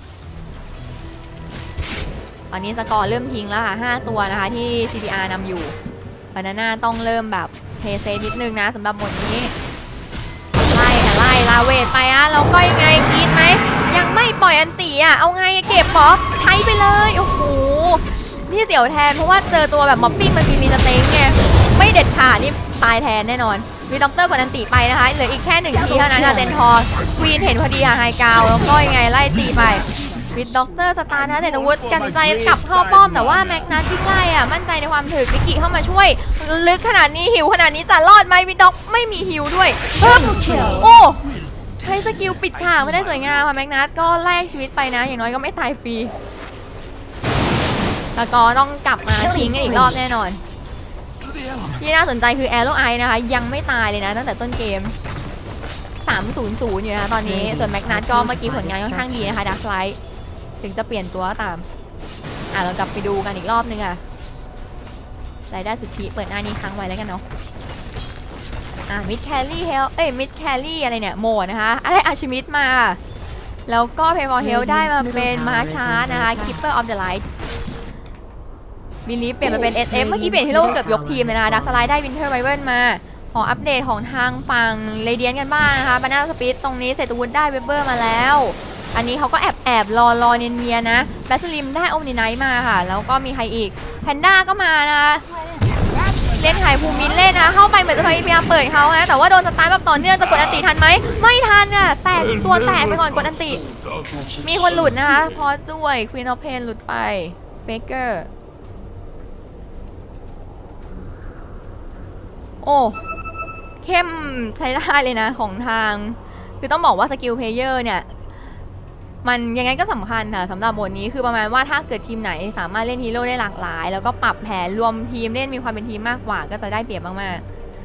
A: ตอนนี้สกอร์เริ่มทิ้งแล้วค่ะห้าตัวนะคะที่ ซี พี อาร์ นำอยู่บานาน่าต้องเริ่มแบบเพย์เซนิดนึงนะสำหรับหมดนี้ไล่ค่ะไล่ลาเวทไปอ่ะแล้วก็ยังไงกีดไหมยังไม่ปล่อยอันตีอ่ะเอาไงเก็บหรอใช้ไปเลยโอ้โหนี่เสียวแทนเพราะว่าเจอตัวแบบม็อบปิ้งมันมีรีสเต็งไงไม่เด็ดขาดนี่ตายแทนแน่นอนมีด็อกเตอร์กดอันตีไปนะคะเหลืออีกแค่หนึ่งทีเท่านั้นค่ะเซนทอร์ควีนเห็นพอดีค่ะไฮกาวแล้วก็ยังไงไล่ตีไปวิดด็อกเตอร์สตาร์นะแต่ตะวุฒกันใจกลับเข้าป้อมแต่ว่าแม็กนัทวิ่งไล่อ่ะมั่นใจในความถึกนิกิเข้ามาช่วยลึกขนาดนี้หิวขนาดนี้จะรอดไหมวิดด็อกไม่มีหิวด้วยปึ๊บโอ้ใช้สกิลปิดฉากไม่ได้สวยงามค่ะแม็กนัทก็แลกชีวิตไปนะอย่างน้อยก็ไม่ตายฟรีแล้วก็ต้องกลับมาทิ้งกันอีกรอบแน่นอนที่น่าสนใจคือแอโร่ไอนะคะยังไม่ตายเลยนะตั้งแต่ต้นเกมสามศูนย์ศูนย์อยู่นะตอนนี้ส่วนแม็กนัทก็เมื่อกี้ผลงานค่อนข้างดีนะคะดักไลท์ถึงจะเปลี่ยนตัวก็ตามอ่ะเรากลับไปดูกันอีกรอบนึงอ่ะรายได้สุทธิเปิดหน้านี้ค้างไว้แล้วกันเนาะอ่ะมิดแคลรี่เฮลเอ้ยมิดแคลรี่อะไรเนี่ยโหมดนะคะอะไรอาชิมิดมาแล้วก็เพย์ฟอร์เฮลได้มาเป็นมาชาร์นะคะคิปเปอร์ออฟเดอะไลท์บิลีฟเปลี่ยนมาเป็น เอส เอฟ เมื่อกี้เปลี่ยนฮีโร่เกือบยกทีมเลยนะดักสไลด์ได้วินเทอร์ไวเวิร์นมาขออัปเดตของทางฝั่งเรเดียนกันบ้างนะคะบานาสปีดตรงนี้เซตวูดได้เวเบอร์มาแล้วอันนี้เขาก็แอบแอบรอรอเนียนเนียนะแบสลิมได้โอมนิไนท์มาค่ะแล้วก็มีใครอีกแพนด้าก็มานะคะเล่นไข่ภูมินเล่นนะเข้าไปเหมือนจะพยายามเปิดเขาฮะแต่ว่าโดนสตาร์ทแบบต่อเนื่องจะกดอันติทันไหมไม่ทันอ่ะแตกตัวแตกไปก่อนกดอันติมีคนหลุดนะคะพอด้วยควีนออฟเพนหลุดไปเฟเกอร์โอ้เข้มใช้ได้เลยนะของทางคือต้องบอกว่าสกิลเพลเยอร์เนี่ยมันยังไงก็สำคัญค่ะสำหรับโหมดนี้คือประมาณว่าถ้าเกิดทีมไหนสามารถเล่นฮีโร่ได้หลากหลายแล้วก็ปรับแผนรวมทีมเล่นมีความเป็นทีมมากกว่าก็จะได้เปรียบมาก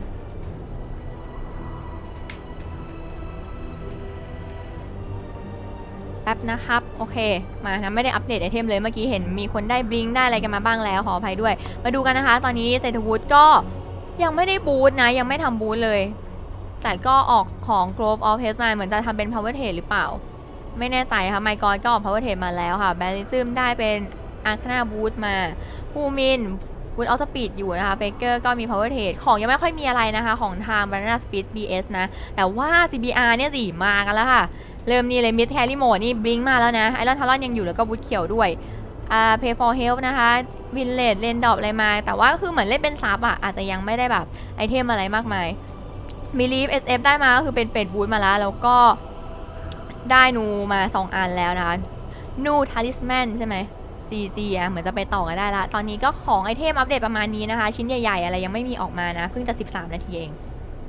A: ๆแป๊บนะครับโอเคมานะไม่ได้อัปเดตไอเทมเลยเมื่อกี้เห็นมีคนได้บลิงได้อะไรกันมาบ้างแล้วขออภัยด้วยมาดูกันนะคะตอนนี้เซนต์วูดก็ยังไม่ได้บูทนะยังไม่ทำบูทเลยแต่ก็ออกของ Grove of Hell มาเหมือนจะทำเป็น Power Trade หรือเปล่าไม่แน่ใจค่ะไมกอดก็ออก power trade มาแล้วค่ะแบริซึมได้เป็นอาร์คานาบูทมาภูมินบูทออฟสปีดอยู่นะคะเฟเกอร์ก็มี power trade ของยังไม่ค่อยมีอะไรนะคะของทาง Banana Split บี เอส นะแต่ว่า ซี บี อาร์ เนี่ยสิมากันแล้วค่ะเริ่มนี่เลยมิดแคริโหมดนี่บลิงมาแล้วนะไอรอนทารอนยังอยู่แล้วก็บูทเขียวด้วยอ่า pay for help นะคะวินเลดเลนดอปอะไรมาแต่ว่าคือเหมือนเล่นเป็นซับอ่ะอาจจะยังไม่ได้แบบไอเทมอะไรมากมายมีลีฟ เอส เอฟ ได้มาก็คือเป็นเฟดบูทมาแล้วแล้วก็ได้นูมาสองอันแล้วนะคะนูทาริสแมนใช่ไหม ซี จี อ่ะเหมือนจะไปต่อกันได้ละตอนนี้ก็ของไอเทมอัปเดตประมาณนี้นะคะชิ้นใหญ่ๆอะไรยังไม่มีออกมานะเพิ่งจะสิบสามนาทีเอง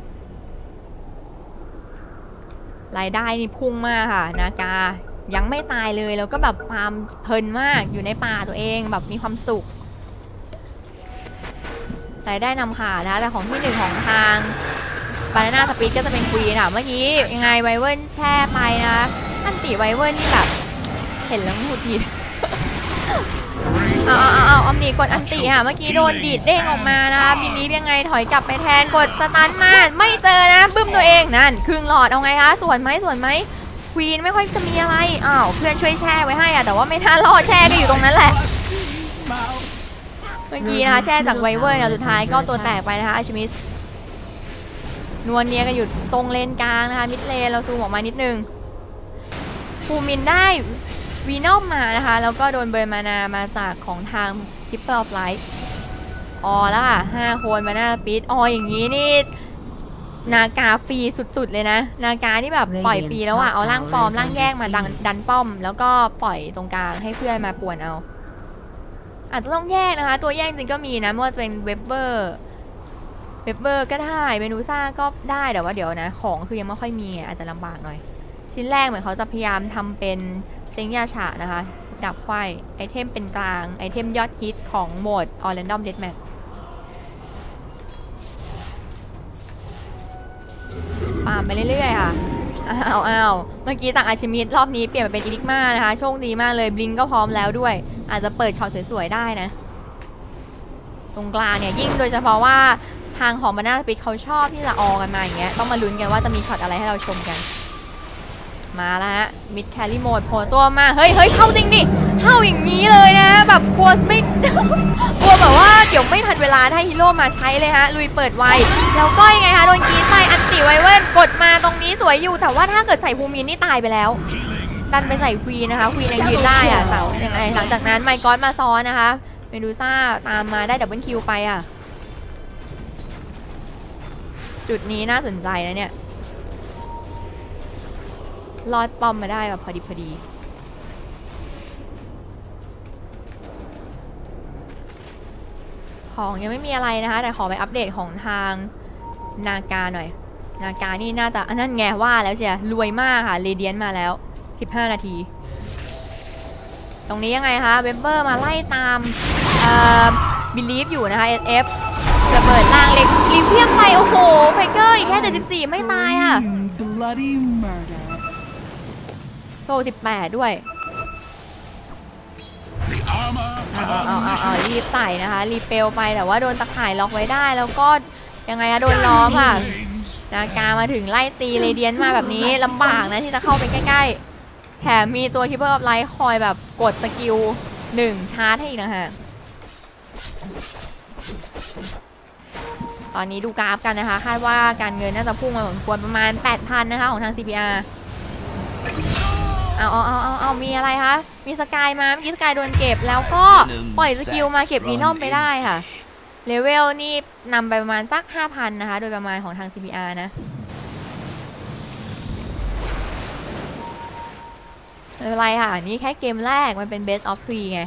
A: รายได้นี่พุ่งมากค่ะนากายังไม่ตายเลยแล้วก็แบบความเพลินมากอยู่ในป่าตัวเองแบบมีความสุขรายได้นำขาดนะคะแต่ของที่หนึ่งของทางบานาน่าสปีดก็จะเป็นควีนค่ะเมื่อกี้ยังไงไวเวิร์นแช่ไปนะอันติไวเวิร์นนี่แบบเห็นแล้วหงุดหงิดเอาเอาเอาเอามีกดอันติค่ะเมื่อกี้โดนดีดเด้งออกมานะคะบิลลี่ยังไงถอยกลับไปแทนกดสตันมาไม่เจอนะบึ้มตัวเองนั่นครึ่งหลอดเอาไงคะส่วนไหมส่วนไหมควีนไม่ค่อยจะมีอะไรอ้าวเพื่อนช่วยแช่ไว้ให้อะแต่ว่าไม่น่ารอดแช่ก็อยู่ตรงนั้นแหละเมื่อกี้นะคะแช่จากไวเวอร์เนี่ยสุดท้ายก็ตัวแตกไปนะคะอาชิมิสนวลเนียกันอยู่ตรงเลนกลางนะคะมิดเลนเราซูมออกมานิดนึงภูมินได้วีนอมมานะคะแล้วก็โดนเบิร์นมานามาจากของทาง Keeper of Light อ๋อแล้วค่ะห้าคนมาหน้าปิดอ๋ออย่างนี้นี่นากาฟรีสุดๆเลยนะนากาที่แบบปล่อยฟรีแล้วอ่ะเอาร่างปลอมร่างแยกมาดันดันป้อมแล้วก็ปล่อยตรงกลางให้เพื่อนมาป่วนเอาอาจจะต้องแยกนะคะตัวแยกจริงก็มีนะไม่ว่าจะเป็นเวบเบอร์เวบเบอร์ก็ได้เมนูซ่าก็ได้แต่ว่าเดี๋ยวนะของคือยังไม่ค่อยมีอาจจะลำบากหน่อยชิ้นแรกเหมือนเขาจะพยายามทำเป็นเซ็งยาฉะนะคะดับไฟไอเทมเป็นกลางไอเทมยอดฮิตของโหมด All Random Deathmatch ปาล์มไปเรื่อยๆค่ะอ้าวอ้าวเมื่อกี้ต่างอาชิมิตรอบนี้เปลี่ยนมาเป็นอิลิกมานะคะโชคดีมากเลยบลิงก็พร้อมแล้วด้วยอาจจะเปิดช็อตสวยๆได้นะตรงกลางเนี่ยยิ่งโดยเฉพาะว่าทางของบานาสปิดเขาชอบที่จะออกันมาอย่างเงี้ยต้องมาลุ้นกันว่าจะมีช็อตอะไรให้เราชมกันมาแล้วฮะมิดแคริโหมดโผล่ตัวมาเฮ้ยเฮ้ยเข้าจริงดิเข้าอย่างนี้เลยนะแบบกลัวไม่ กลัวแบบว่าเดี๋ยวไม่ทันเวลาให้ฮีโร่มาใช้เลยฮะลุยเปิดไวแล้วก็ยังไงคะโดนกีดไปอันติไวเวิร์นกดมาตรงนี้สวยอยู่แต่ว่าถ้าเกิดใส่ภูมินนี่ตายไปแล้วดันไปใส่ควีนนะคะควีนยังยืนได้อะแต่ยังไงหลังจากนั้นไมค์กอสมาซ้อนนะคะเมดูซ่าตามมาได้ดับเบิลคิวไปอ่ะจุดนี้น่าสนใจนะเนี่ยลอดป้อมมาได้แบบพอดีพอดีของยังไม่มีอะไรนะคะแต่ขอไปอัปเดตของทางนากาหน่อยนากานี่น่าจะอันนั้นไงว่าแล้วเชียรวยมากค่ะเรเดียนมาแล้วสิบห้านาทีตรงนี้ยังไงคะเวเบอร์มาไล่ตามบิลีฟอยู่นะคะ เอส เอฟ ระเบิดล่างเล็กรีเพียมไปโอ้โหไพเกอร์อีกแค่เจ็ดสิบสี่ไม่ตายอ่ะโซ่สิบแปดด้วยเอาเอาเอาเอารีบใส่นะคะรีเปลไปแต่ว่าโดนตะข่ายล็อกไว้ได้แล้วก็ยังไงอะโดนล้อมค่ะนากามาถึงไล่ตีเรเดียนมาแบบนี้ลำบากนะที่จะเข้าไปใกล้ๆแถมมีตัวคิปเปอร์ออฟไลท์คอยแบบกดสกิลหนึ่งชาร์จให้อีกนะฮะตอนนี้ดูกราฟกันนะคะคาดว่าการเงินน่าจะพุ่งมาเหมือนควรประมาณ แปดพัน นะคะของทาง ซี พี อาร์ เอาเอาเอาเอาเอามีอะไรคะมีสกายมาเมื่อกี้สกายโดนเก็บแล้วก็ปล่อยสกิลมาเก็บวีนอมไปได้ค่ะเลเวลนี่นำไปประมาณสัก ห้าพัน นะคะโดยประมาณของทาง ซี พี อาร์ นะไม่เป็นไรค่ะนี่แค่เกมแรกมันเป็น best of three ไง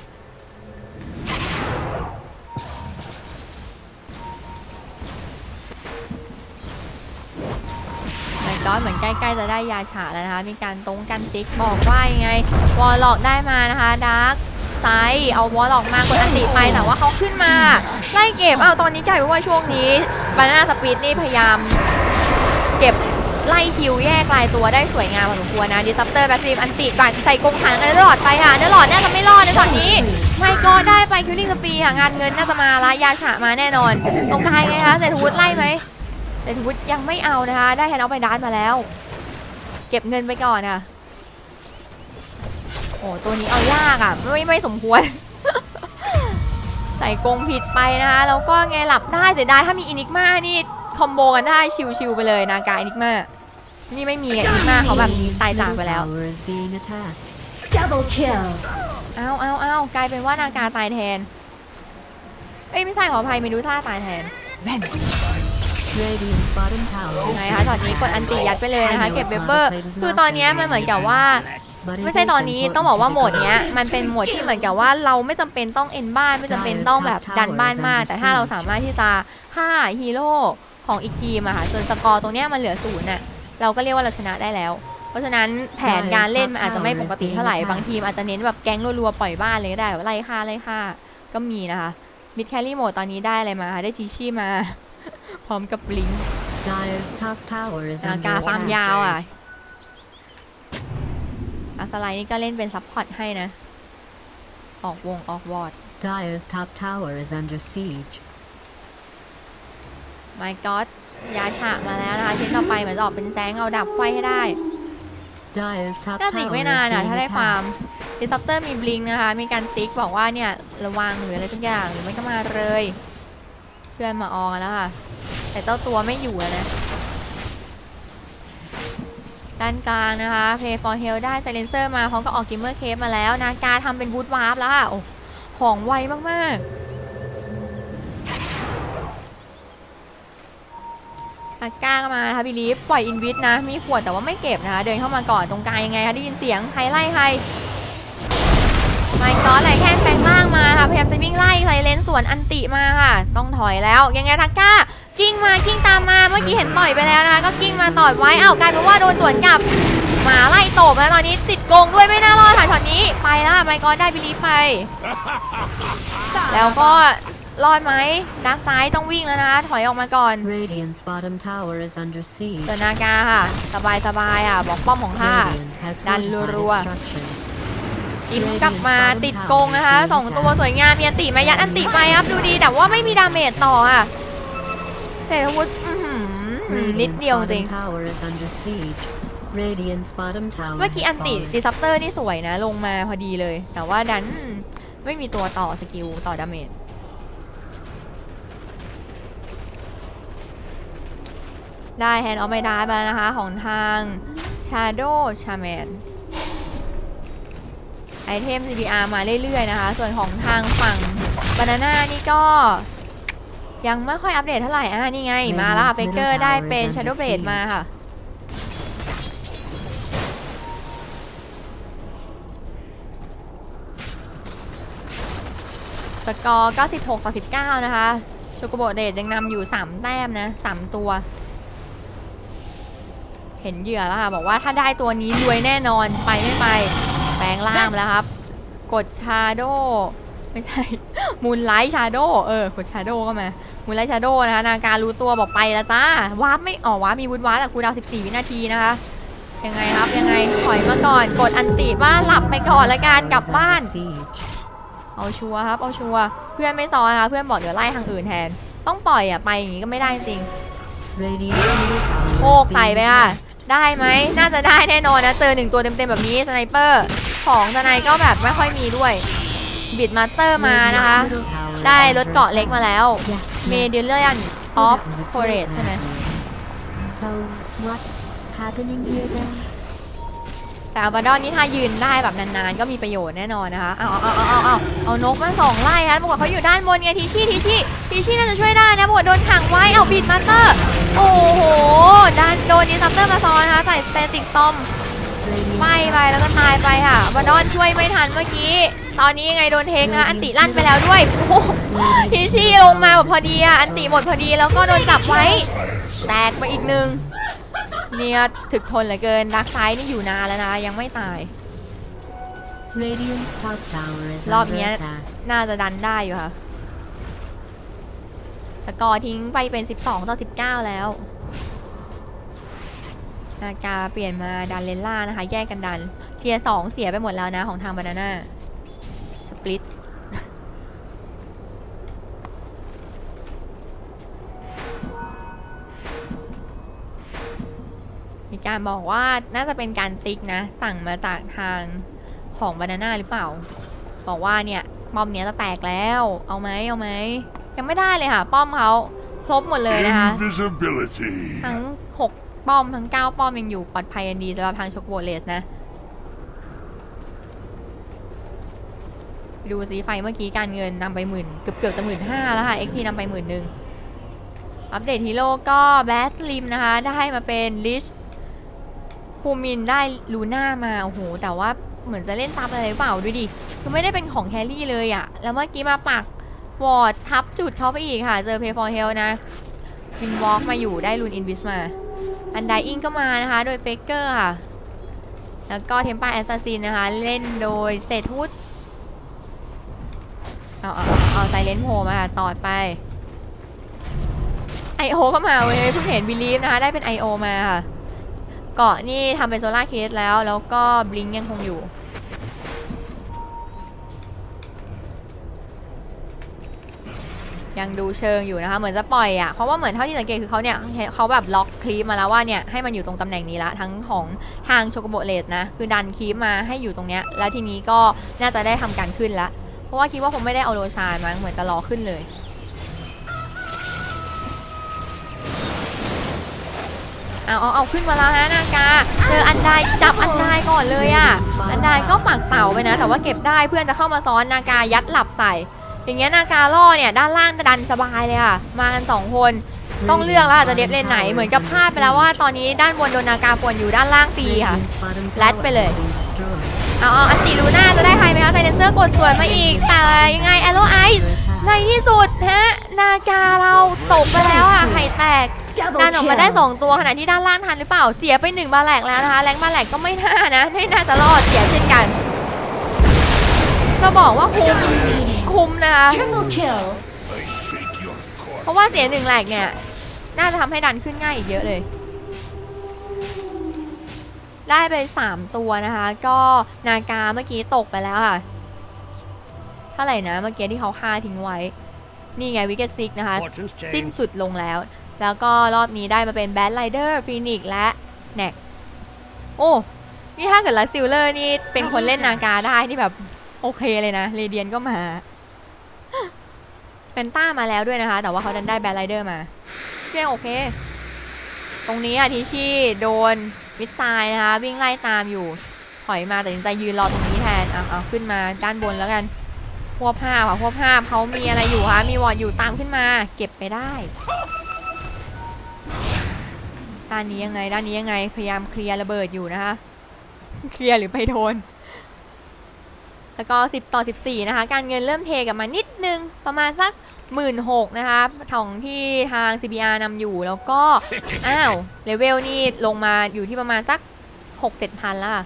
A: ก็เหมือนใกล้ๆจะได้ยาฉะแล้วนะคะมีการตรงกันติ๊กบอกว่ายังไงวอลล็อกได้มานะคะดาร์กไซด์เอาวอลล็อกมากดอันติไปแต่ว่าเขาขึ้นมาไล่เก็บเอาตอนนี้กลายเป็นว่าช่วงนี้บานาน่าสปีดนี่พยายามเก็บไล่คิวแยกลายตัวได้สวยงามพอสมควรนะดิซัปเตอร์แบททีมอันติก่อนใส่กงขันกันตลอดไปค่ะเนื้อหลอดน่าจะไม่รอดในตอนนี้ไม่ก็ได้ไปคิวลิ่งสปีค่ะงานเงินน่าจะมาละยาฉะมาแน่นอนตรงกลางไงคะเศรษฐวุฒิไล่ไหมแต่ทุกยังไม่เอานะคะได้แฮนด์เอาไปดันมาแล้วเก็บเงินไปก่อนค่ะอ้ตัวนี้เอายากอ่ะไม่ไม่สมควร ใส่กรงผิดไปนะคะแล้วก็ไงหลับได้เสียดายถ้ามีอินิกมานี่คอมโบกันได้ชิวๆไปเลยนากาอินิกมานี่ไม่มีอินิกมาเขาแบบตายจากไปแล้วเอาเอาเอากลายเป็นว่านากาตายแทนเอ้ยไม่ใช่ขออภัยเมดูซ่าตายแทนไงคะช็อตนี้กดอันติยัดไปเลยนะคะเก็บเวเบอร์คือตอนนี้มันเหมือนกับว่าไม่ใช่ตอนนี้ต้องบอกว่าโหมดเนี้ยมันเป็นโหมดที่เหมือนกับว่าเราไม่จำเป็นต้องเอ็นบ้านไม่จำเป็นต้องแบบดันบ้านมากแต่ถ้าเราสามารถที่จะฆ่าฮีโร่ของอีกทีมอะค่ะจนสกอร์ตรงเนี้ยมันเหลือศูนย์น่ะเราก็เรียกว่าเราชนะได้แล้วเพราะฉะนั้นแผนการเล่นมันอาจจะไม่ปกติเท่าไหร่บางทีมอาจจะเน้นแบบแก๊งรัวๆปล่อยบ้านเลยก็ได้ไล่ฆ่าไล่ฆ่าก็มีนะคะมิดแครี่โหมดตอนนี้ได้อะไรมาได้ทีชี่มาพร้อมกับบลิงนากาฟาร์มยาวอ่ะอัสไลนี่ก็เล่นเป็นซัพพอร์ตให้นะออกวงออกวอร์ด
B: Dire's top tower is under siege
A: My God ยาฉะมาแล้วนะคะชิ้นต่อไปเหมือนจะออกเป็นแซงเอาดับไฟให้ได้ก็ติดไม่นานอ่ะถ้าได้ความดิสซัปเตอร์มีบลิงนะคะมีการติ๊กบอกว่าเนี่ยระวังหรืออะไรทุกอย่างหรือไม่ก็มาเลยเพื่อนมาออแล้วค่ะแต่เจ้าตัวไม่อยู่แล้วนะด้านกลางนะคะ Pay for Hell ได้ไซเลนเซอร์มาพร้อมกับออกกิมเมอร์เคฟมาแล้วนากาทำเป็นบูทวาร์ปแล้วค่ะโอ้ของไวมากๆนากาก็มานะคะบิลีฟปล่อยอินวิทนะมีขวดแต่ว่าไม่เก็บนะคะเดินเข้ามาก่อนตรงกลางยังไงคะได้ยินเสียงใครไล่ใครไมค์ก็ไหลแข้งแปลงล่างมาค่ะพยายามจะวิ่งไล่ไซเลนสวนอันติมาค่ะต้องถอยแล้วยังไงทักก้ากิ้งมากิ้งตามมาเมื่อกี้เห็นต่อยไปแล้วนะคะก็กิ้งมาต่อยไว้อ้าวกลายเป็นว่าโดนสวนกลับหมาไล่ตบแล้วตอนนี้ติดกรงด้วยไม่น่ารอดค่ะช็อตนี้ไปแล้วไมค์ก็ได้บิลีฟไปแล้วก็รอดไหมด้านซ้ายต้องวิ่งแล้วนะถอยออกมาก่อนเจอนากาค่ะสบายสบายอ่ะบอกป้อมของข้าดันรัวๆอิมกลับมาติดกรงนะคะสองตัวสวยงามมีอันติมายัดอันติไปครับดูดีแต่ว่าไม่มีดาเมจต่ออ่ะเศรษฐวุฒินิดเดียวจริงเมื่อกี้อันติดิซัปเตอร์นี่สวยนะลงมาพอดีเลยแต่ว่าดันไม่มีตัวต่อสกิลต่อดาเมจได้แฮนด์ออฟไมดามาแล้วนะคะของทาง Shadow Shaman ไอเทม ซี บี อาร์ มาเรื่อยๆนะคะส่วนของทางฝั่ง Banana นี่ก็ยังไม่ค่อยอัปเดตเท่าไหร่อ่ะนี่ไงมาแล้วค่ะเบเกอร์ได้เป็น Shadow Blade มาค่ะสกอร์เก้าสิบหกต่อสิบเก้านะคะโชโกโบเดชยังนำอยู่สามแต้มนะสามตัวเห็นเหยื่อแล้วค่ะบอกว่าถ้าได้ตัวนี้รวยแน่นอนไปไม่ไปแปลงล่างแล้วครับกดชาโดไม่ใช่มูนไลท์ชาโดเออกดชาโดก็มามูนไลท์ชาโดนะคะนาการรู้ตัวบอกไปแล้วจ้าวาร์ปไม่อ๋อวาร์ปมีวุ้นวาร์ปแต่คูลดาวน์สิบสี่วินาทีนะคะยังไงครับยังไงถอยมาก่อนกดอันติว่าหลับไปก่อนละกันกลับบ้านเอาชัวร์ครับเอาชัวร์เพื่อนไม่ต่อนะคะเพื่อนบอกเดี๋ยวไล่ทางอื่นแทนต้องปล่อยอ่ะไปอย่างงี้ก็ไม่ได้จริงโคกใส่ไปค่ะได้ไหมน่าจะได้แน่นอนนะเจอหนึ่งตัวเต็มๆแบบนี้สไนเปอร์ของสไนก็แบบไม่ค่อยมีด้วยบิดมาสเตอร์มานะคะได้รถเกาะเล็กมาแล้วเมเดลเลียนออฟโคเรตใช่ไหมแต่อัลบาดอนนี่ถ้ายืนได้แบบนานๆก็มีประโยชน์แน่นอนนะคะเอาเอาเอาเอาเอาเอานกมาสองไล่ค่ะปรากฏเขาอยู่ด้านบนไงทีชี่ทีชี่ทีชี่น่าจะช่วยได้นะปรากฏโดนขังไว้เอาบิดมาสเตอร์โอ้โหดันโดนดิซัปเตอร์มาซ้อนนะคะใส่สเตติกตอมไปไปแล้วก็ตายไปค่ะอัลบาดอนช่วยไม่ทันเมื่อกี้ตอนนี้ยังไงโดนเทคนะอันติลั่นไปแล้วด้วยทีชี่ลงมาแบบพอดีอ่ะอันติหมดพอดีแล้วก็โดนจับไว้แตกไปอีกหนึ่งเนี่ยถึกทนเหลือเกินดักไซด์นี่อยู่นานแล้วนะยังไม่ตายรอบนี้น่าจะดันได้อยู่ค่ะสกอร์ทิ้งไปเป็นสิบสองต่อสิบเก้าแล้วนากาเปลี่ยนมาดันเลนล่านะคะแยกกันดันเทียร์สองเสียไปหมดแล้วนะของทางบานาน่าสปลิตมีการบอกว่าน่าจะเป็นการติ๊กนะสั่งมาจากทางของบานาน่าหรือเปล่าบอกว่าเนี่ยป้อมเนี้ยจะแตกแล้วเอาไหมเอาไหมยังไม่ได้เลยค่ะป้อมเขาครบหมดเลยนะคะทั้งหกป้อมทั้งเก้าป้อมยังอยู่ปลอดภัยกันดีสำหรับทางโชโกเลสนะดูสีไฟเมื่อกี้การเงินนำไปหมื่นเกือบเกือบจะหมื่นห้าแล้วค่ะ เอ็ก พี นำไปหมื่นหนึ่งอัปเดตฮีโร่ก็แบสลิมนะคะได้มาเป็นลิชภูมินได้ลูน่ามาโอ้โหแต่ว่าเหมือนจะเล่นตามอะไรหรือเปล่าดูดิคือไม่ได้เป็นของแครี่เลยอะแล้วเมื่อกี้มาปักวอร์ดทับจุดเขาไปอีกค่ะเจอเพย์ฟอร์เฮลนะวินวอล์กมาอยู่ได้ลูนอินวิสมาอันไดอิงก็มานะคะโดยเฟกเกอร์ค่ะแล้วก็เทมปาแอสซัสซินนะคะเล่นโดยเศษทุตเอาเอาเอาใจเลนโฮมาค่ะต่อไปไอโอก็มาเว้ยเพิ่งเห็นบิลีฟนะคะได้เป็น ไอ โอ มาค่ะเกาะนี่ทำเป็นโซล่าเคสแล้วแล้วก็บลิงยังคงอยู่ยังดูเชิงอยู่นะคะเหมือนจะปล่อยอ่ะเพราะว่าเหมือนเท่าที่สังเกตคือเขาเนี่ยเขาแบบล็อกคลิปมาแล้วว่าเนี่ยให้มันอยู่ตรงตำแหน่งนี้ละทั้งของทางโชโกโบเลสนะคือดันคลิปมาให้อยู่ตรงเนี้ยแล้วทีนี้ก็น่าจะได้ทำการขึ้นละเพราะว่าคิดว่าผมไม่ได้เอาโรชานมั้งเหมือนจะรอขึ้นเลยเอาเอาเอาขึ้นมาแล้วฮะนากาเจออันไดจับอันไดก่อนเลยอ่ะอันไดก็ปักเสาไปนะแต่ว่าเก็บได้เพื่อนจะเข้ามาซ้อนนากายัดหลับใส่อย่างเงี้ยนาการ่อเนี่ยด้านล่างดันสบายเลยค่ะมากันสองคนต้องเลือกแล้วจะเดฟเลนไหนเหมือนกับพลาดไปแล้วว่าตอนนี้ด้านบนโดนนาการป่วนอยู่ด้านล่างปีค่ะแรดไปเลยเอาเอาอันตีลูน่าจะได้ไฮไหมคะไซเลนเซอร์กดสวนมาอีกแต่ยังไงแอโร่ไอซ์ในที่สุดฮะนาการเราตกไปแล้วอ่ะไข่แตกดันออกมาได้สองตัวขณะที่ด้านล่างทันหรือเปล่าเสียไปหนึ่งบาแหลกแล้วนะคะแรงบาแหลกก็ไม่น่านะไม่น่าจะรอดเสียเช่นกันก็บอกว่าคุ้มคุ้มนะคะเพราะว่าเสียหนึ่งแหลกเนี่ยน่าจะทำให้ดันขึ้นง่ายอีกเยอะเลยได้ไปสามตัวนะคะก็นากาเมื่อกี้ตกไปแล้วค่ะเท่าไหร่นะเมื่อกี้ที่เขาฆ่าทิ้งไว้นี่ไงวิกเก็ตซิกนะคะสิ้นสุดลงแล้วแล้วก็รอบนี้ได้มาเป็นแบทไรเดอร์ฟีนิกซ์และแน็กโอ้นี่ถ้าเกิดลัสซิลเลอร์นี่เป็นคนเล่นนากาได้ที่แบบโอเคเลยนะเรเดียนก็มาเป็นต้ามาแล้วด้วยนะคะแต่ว่าเขาดันได้แบทไรเดอร์มาเพียงโอเคตรงนี้อะทิชี่โดนมิดไซน์นะคะวิ่งไล่ตามอยู่ถอยมาแต่ตัดสินใจยืนรอตรงนี้แทนเอาเอาขึ้นมาด้านบนแล้วกันพวกภาพค่ะพวกภาพเขามีอะไรอยู่คะมีวอร์ดอยู่ตามขึ้นมาเก็บไปได้ด้านนี้ยังไงด้านนี้ยังไงพยายามเคลียร์ระเบิดอยู่นะคะเคลียร์หรือไปโดนแล้วก็สิบต่อสิบสี่นะคะการเงินเริ่มเทกลับมานิดนึงประมาณสักหมื่นหกนะคะของที่ทาง ซี บี อาร์ นำอยู่แล้วก็อ้าวเลเวลนี่ลงมาอยู่ที่ประมาณสัก หกเจ็ดพัน แล้ว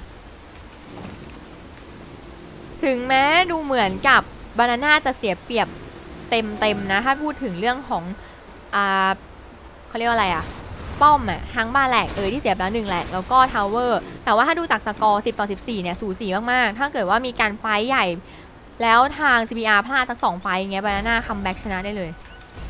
A: ถึงแม้ดูเหมือนกับบานาน่าจะเสียเปรียบเต็มๆนะถ้าพูดถึงเรื่องของอ่าเขาเรียกว่าอะไรอะป้อมอะทั้งบ้านแหลกเออที่เสียไปแล้วหนึ่งแหลกแล้วก็ทาวเวอร์แต่ว่าถ้าดูจากสกอร์สิบต่อสิบสี่เนี่ยสูสีมากๆถ้าเกิดว่ามีการไฟใหญ่แล้วทาง ซี บี อาร์ พลาดสักสองไฟอย่างเงี้ยบานาน่าคัมแบ็กชนะได้เลย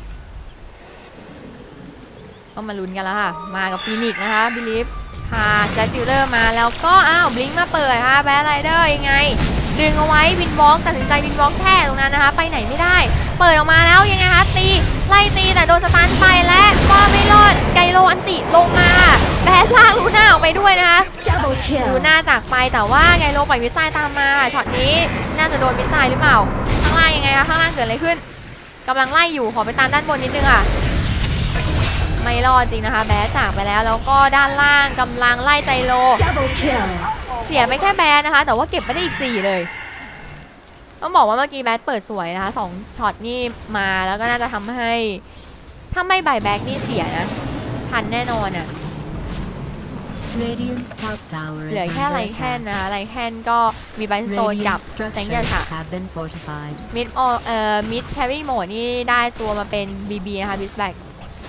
A: ต้องมาลุ้นกันแล้วค่ะมากับฟีนิกซ์นะคะบิลีฟพาแจ็คดิลเลอร์มาแล้วก็อ้าวบลิงมาเปิดค่ะแบทไรเดอร์ยังไงดึงเอาไว้วินวอล์กตัดสินใจวินวอล์กแช่ตรงนั้นนะคะไปไหนไม่ได้เปิดออกมาแล้วยังไงคะตีไล่ตีแต่โดนสตันไปและว่าไม่รอดไกโลอันติลงมาแบทลากลูน่าออกไปด้วยนะคะลูน่าจากไปแต่ว่าไกโลปล่อยมิสไซล์ตามมาช็อตนี้น่าจะโดนมิสไซล์หรือเปล่าข้างล่างยังไงคะข้างล่างเกิดอะไรขึ้นกำลังไล่อยู่ขอไปตามด้านบนนิดนึงอ่ะไม่รอดจริงนะคะแบทจากไปแล้วแล้วก็ด้านล่างกำลังไล่ไกโลเสียไม่แค่แบทนะคะแต่ว่าเก็บไม่ได้อีกสี่เลยต้องบอกว่าเมื่อกี้แบทเปิดสวยนะคะสองช็อตนี่มาแล้วก็น่าจะทำให้ถ้าไม่บายแบ็กนี่เสียนะทันแน่นอนอ่ะเหลือแค่ไรแคนนะคะไรแคนก็มีไบโซนกับแซงเกิลค่ะมิดอเอ่อมิดแครี่โหมดนี่ได้ตัวมาเป็น บี บี นะคะบิสแบ็ก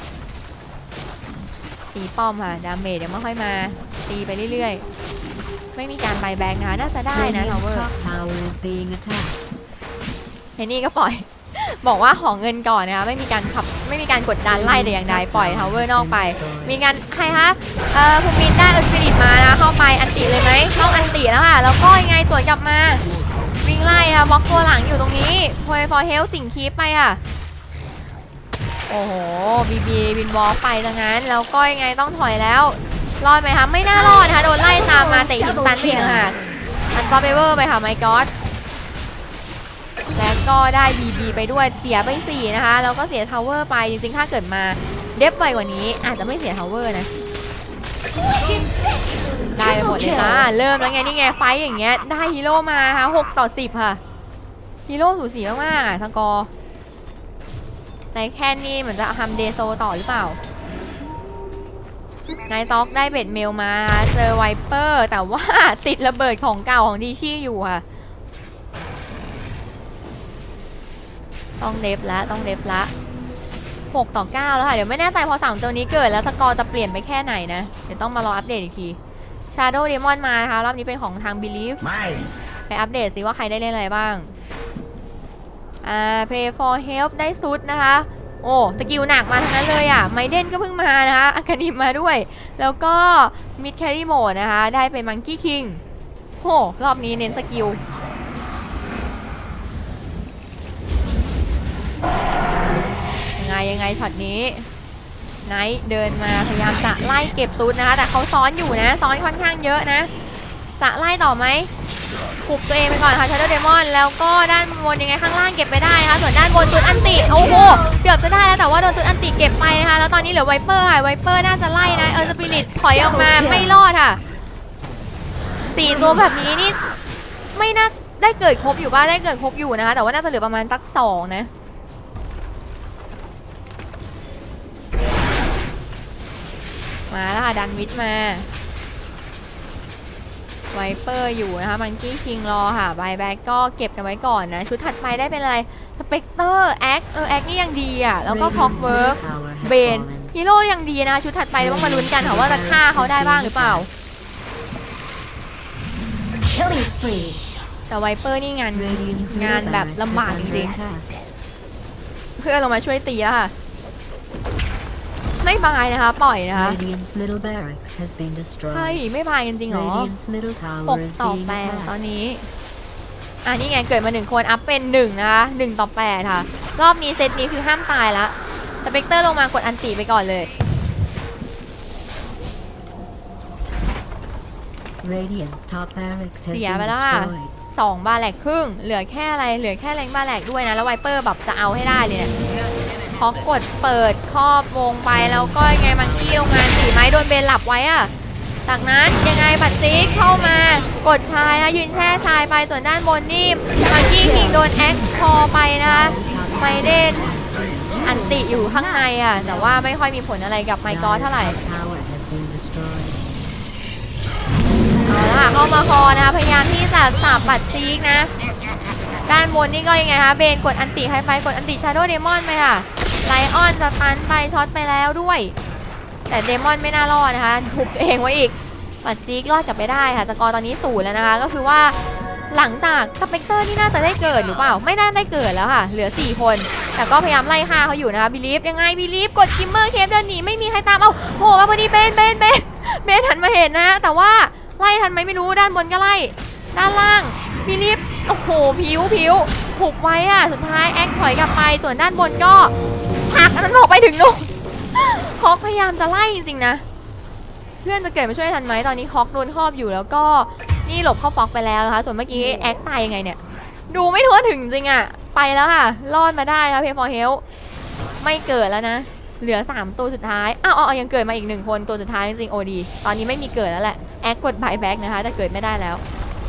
A: ตีป้อมค่ะดาเมจเดี๋ยวไม่ค่อยมาตีไปเรื่อยๆไม่มีการบายแบ็กนะคะน่าจะได้นะทาวเวอร์เฮนนี่ก็ปล่อยบอกว่าของเงินก่อนนะคะไม่มีการขับไม่มีการกดดันไล่แต่อย่างใดปล่อยทาวเวอร์นอกไปมีการใครคะเอ่อภูมินได้เออร์สปิริตมานะเข้าไปอันติเลยไหมเข้าอันติแล้วค่ะแล้วก็ยังไงสวนกลับมาวิ่งไล่ค่ะบล็อกตัวหลังอยู่ตรงนี้พอยฟอร์เฮลสิ่งคีปไปค่ะโอ้โหบีบีบินบอลไปดังนั้นแล้วก็ยังไงต้องถอยแล้วรอดไหมคะไม่น่ารอดนะคะโดนไล่ตามมาแต่หินตันเพียงค่ะอันซอฟเบเวอร์ไปค่ะไมค์ก็อดแล้วก็ได้ บี บี ไปด้วยเสียไปสี่นะคะแล้วก็เสียทาวเวอร์ไปจริงๆถ้าเกิดมาเดฟไปกว่านี้อาจจะไม่เสียทาวเวอร์นะได้ไปหมดเลยค่ะเริ่มแล้วไงนี่ไงไฟอย่างเงี้ยได้ฮีโร่มาค่ะหกต่อสิบค่ะฮีโร่สูสีมากๆสกอร์ในแค่นี้เหมือนจะทำเดโซต่อหรือเปล่านายต็อกได้เบ็ดเมลมาเจอไวเปอร์แต่ว่าติดระเบิดของเก่าของดีชี่อยู่ค่ะต้องเดฟละต้องเดฟละหกต่อเก้าแล้วค่ะเดี๋ยวไม่แน่ใจพอสามตัวนี้เกิดแล้วสกอร์จะเปลี่ยนไปแค่ไหนนะเดี๋ยวต้องมารออัปเดตอีกที Shadow Demon มานะคะรอบนี้เป็นของทาง Believe ไปอัปเดตซิว่าใครได้เล่นอะไรบ้างอ่า Pray for Help ได้ซุดนะคะโอ้สกิลหนักมาทั้งนั้นเลยอ่ะไมเดนก็เพิ่งมานะคะอาคานิมมาด้วยแล้วก็มิดแครี่โหมดนะคะได้เป็นมังกี้คิงโหรอบนี้เน้นสกิลยังไงยังไงช็อตนี้ไนท์เดินมาพยายามจะไล่เก็บซุดนะคะแต่เขาซ้อนอยู่นะซ้อนค่อนข้างเยอะนะจะไล่ต่อไหมขุบตัวเองไปก่อนค่ะ Shadow Demon แล้วก็ด้านบนยังไงข้างล่างเก็บไปได้นะคะส่วนด้านบนจุดอันติโอ้โหเกือบจะได้แล้วแต่ว่าโดนจุดอันติเก็บไปนะคะแล้วตอนนี้เหลือไวเปอร์ค่ะไวเปอร์น่าจะไล่นะเออสปิริตถอยออกมาไม่รอดค่ะสี่ตัวแบบนี้นี่ไม่น่าได้เกิดครบอยู่บ้างได้เกิดครบอยู่นะคะแต่ว่าน่าจะเหลือประมาณสักสองนะมาแล้วค่ะดันวิทมาไวเปอร์อยู่นะคะมังกี้คิงรอค่ะไบแบ็กก็เก็บกันไว้ก่อนนะชุดถัดไปได้เป็นอะไรสเปกเตอร์แอคเออแอคนี่ยังดีอ่ะแล้วก็คอกเวิร์กเบนฮีโร่ยังดีนะคะชุดถัดไปต้องมาลุ้นกันค่ะว่าจะฆ่าเขาได้บ้างหรือเปล่าแต่ไวเปอร์นี่งานงานแบบลำบากจริงๆเพื่อนเรามาช่วยตีแล้วค่ะไม่บายนะคะปล่อยนะคะใช่ไม่บายจริงๆหรอหกต่อแปดตอนนี้อ่ะนี่ไงเกิดมาหนึ่งคนอัพเป็นหนึ่งนะคะหนึ่งต่อแปดค่ะรอบนี้เซตนี้คือห้ามตายละสเปกเตอร์ลงมากดอันติไปก่อนเลยเสียไปแล้วค่ะสองบาแหลกครึ่งเหลือแค่อะไรเหลือแค่แรงบาแหลกด้วยนะแล้วไวเปอร์แบบจะเอาให้ได้เลยเนี่ยพอกดเปิดครอบวงไปแล้วก็ยังไงมังกี้ลงมาสี่ไม้โดนเบนหลับไว้อะจากนั้นยังไงบัตซิกเข้ามากดชายนะยืนแช่ชายไปส่วนด้านบนนี่มังกี้คิงโดนแอคคอไปนะคะไมเดนอันติอยู่ข้างในอะแต่ว่าไม่ค่อยมีผลอะไรกับไมค์กอสเท่าไหร่เอาล่ะเข้ามาคอนะคะพยายามที่จะสับบัตซิกนะด้านบนนี่ก็ยังไงคะเบนกดอันติไฮไฟกดอันติชาโดว์เดมอนไปค่ะไลออนสตันไปช็อตไปแล้วด้วยแต่เดมอนไม่น่ารอดนะคะทุบเองไว้อีกปัดซีกรอดกลับไปได้ค่ะสกอร์ตอนนี้ศูนย์แล้วนะคะก็คือว่าหลังจากสเปกเตอร์นี่น่าจะได้เกิดหรือเปล่าไม่น่าได้เกิดแล้วค่ะเหลือสี่คนแต่ก็พยายามไล่ฆ่าเขาอยู่นะคะบิลีฟยังไงบิลีฟกดกิมเมอร์เคฟเดินหนีไม่มีใครตามเอาโผล่มาพอดีเบนเบนเบนเบนหันมาเห็นนะแต่ว่าไล่ทันไหมไม่รู้ด้านบนก็ไล่ด้านล่างบิลีฟโอ้โหผิวผิวผูกไว้อะสุดท้ายแอคถอยกลับไปส่วนด้านบนก็พักอันนั้นออกไปถึงนู่นฮอกพยายามจะไล่จริงๆนะเพื่อนจะเกิดมาช่วยทันไหมตอนนี้ฮอกโดนครอบอยู่แล้วก็นี่หลบเข้าฟอกไปแล้วนะคะส่วนเมื่อกี้แอคตายยังไงเนี่ยดูไม่ทั่วถึงจริงอะไปแล้วค่ะรอดมาได้ค่ะเพย์ฟอร์เฮลไม่เกิดแล้วนะเหลือสามตัวสุดท้ายอ้าวอ๋อยังเกิดมาอีกหนึ่งคนตัวสุดท้ายจริงๆโอดีตอนนี้ไม่มีเกิดแล้วแหละแอคกดไบแบ็กนะคะแต่เกิดไม่ได้แล้ว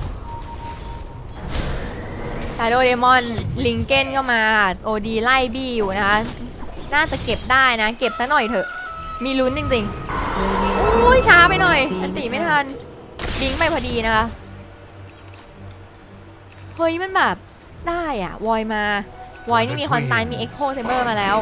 A: ชาโดว์เดมอนลิงเกนก็มาโอดีไล่บี้อยู่นะคะน่าจะเก็บได้นะเก็บซะหน่อยเถอะมีลุ้นจริงๆโอ้ยช้าไปหน่อยอันติไม่ทันบิงไปพอดีนะคะเฮ้ยมันแบบได้อะวอยมาวอยนี่มีคอนตันมีเอ็กโคเซเบอร์มาแล้ว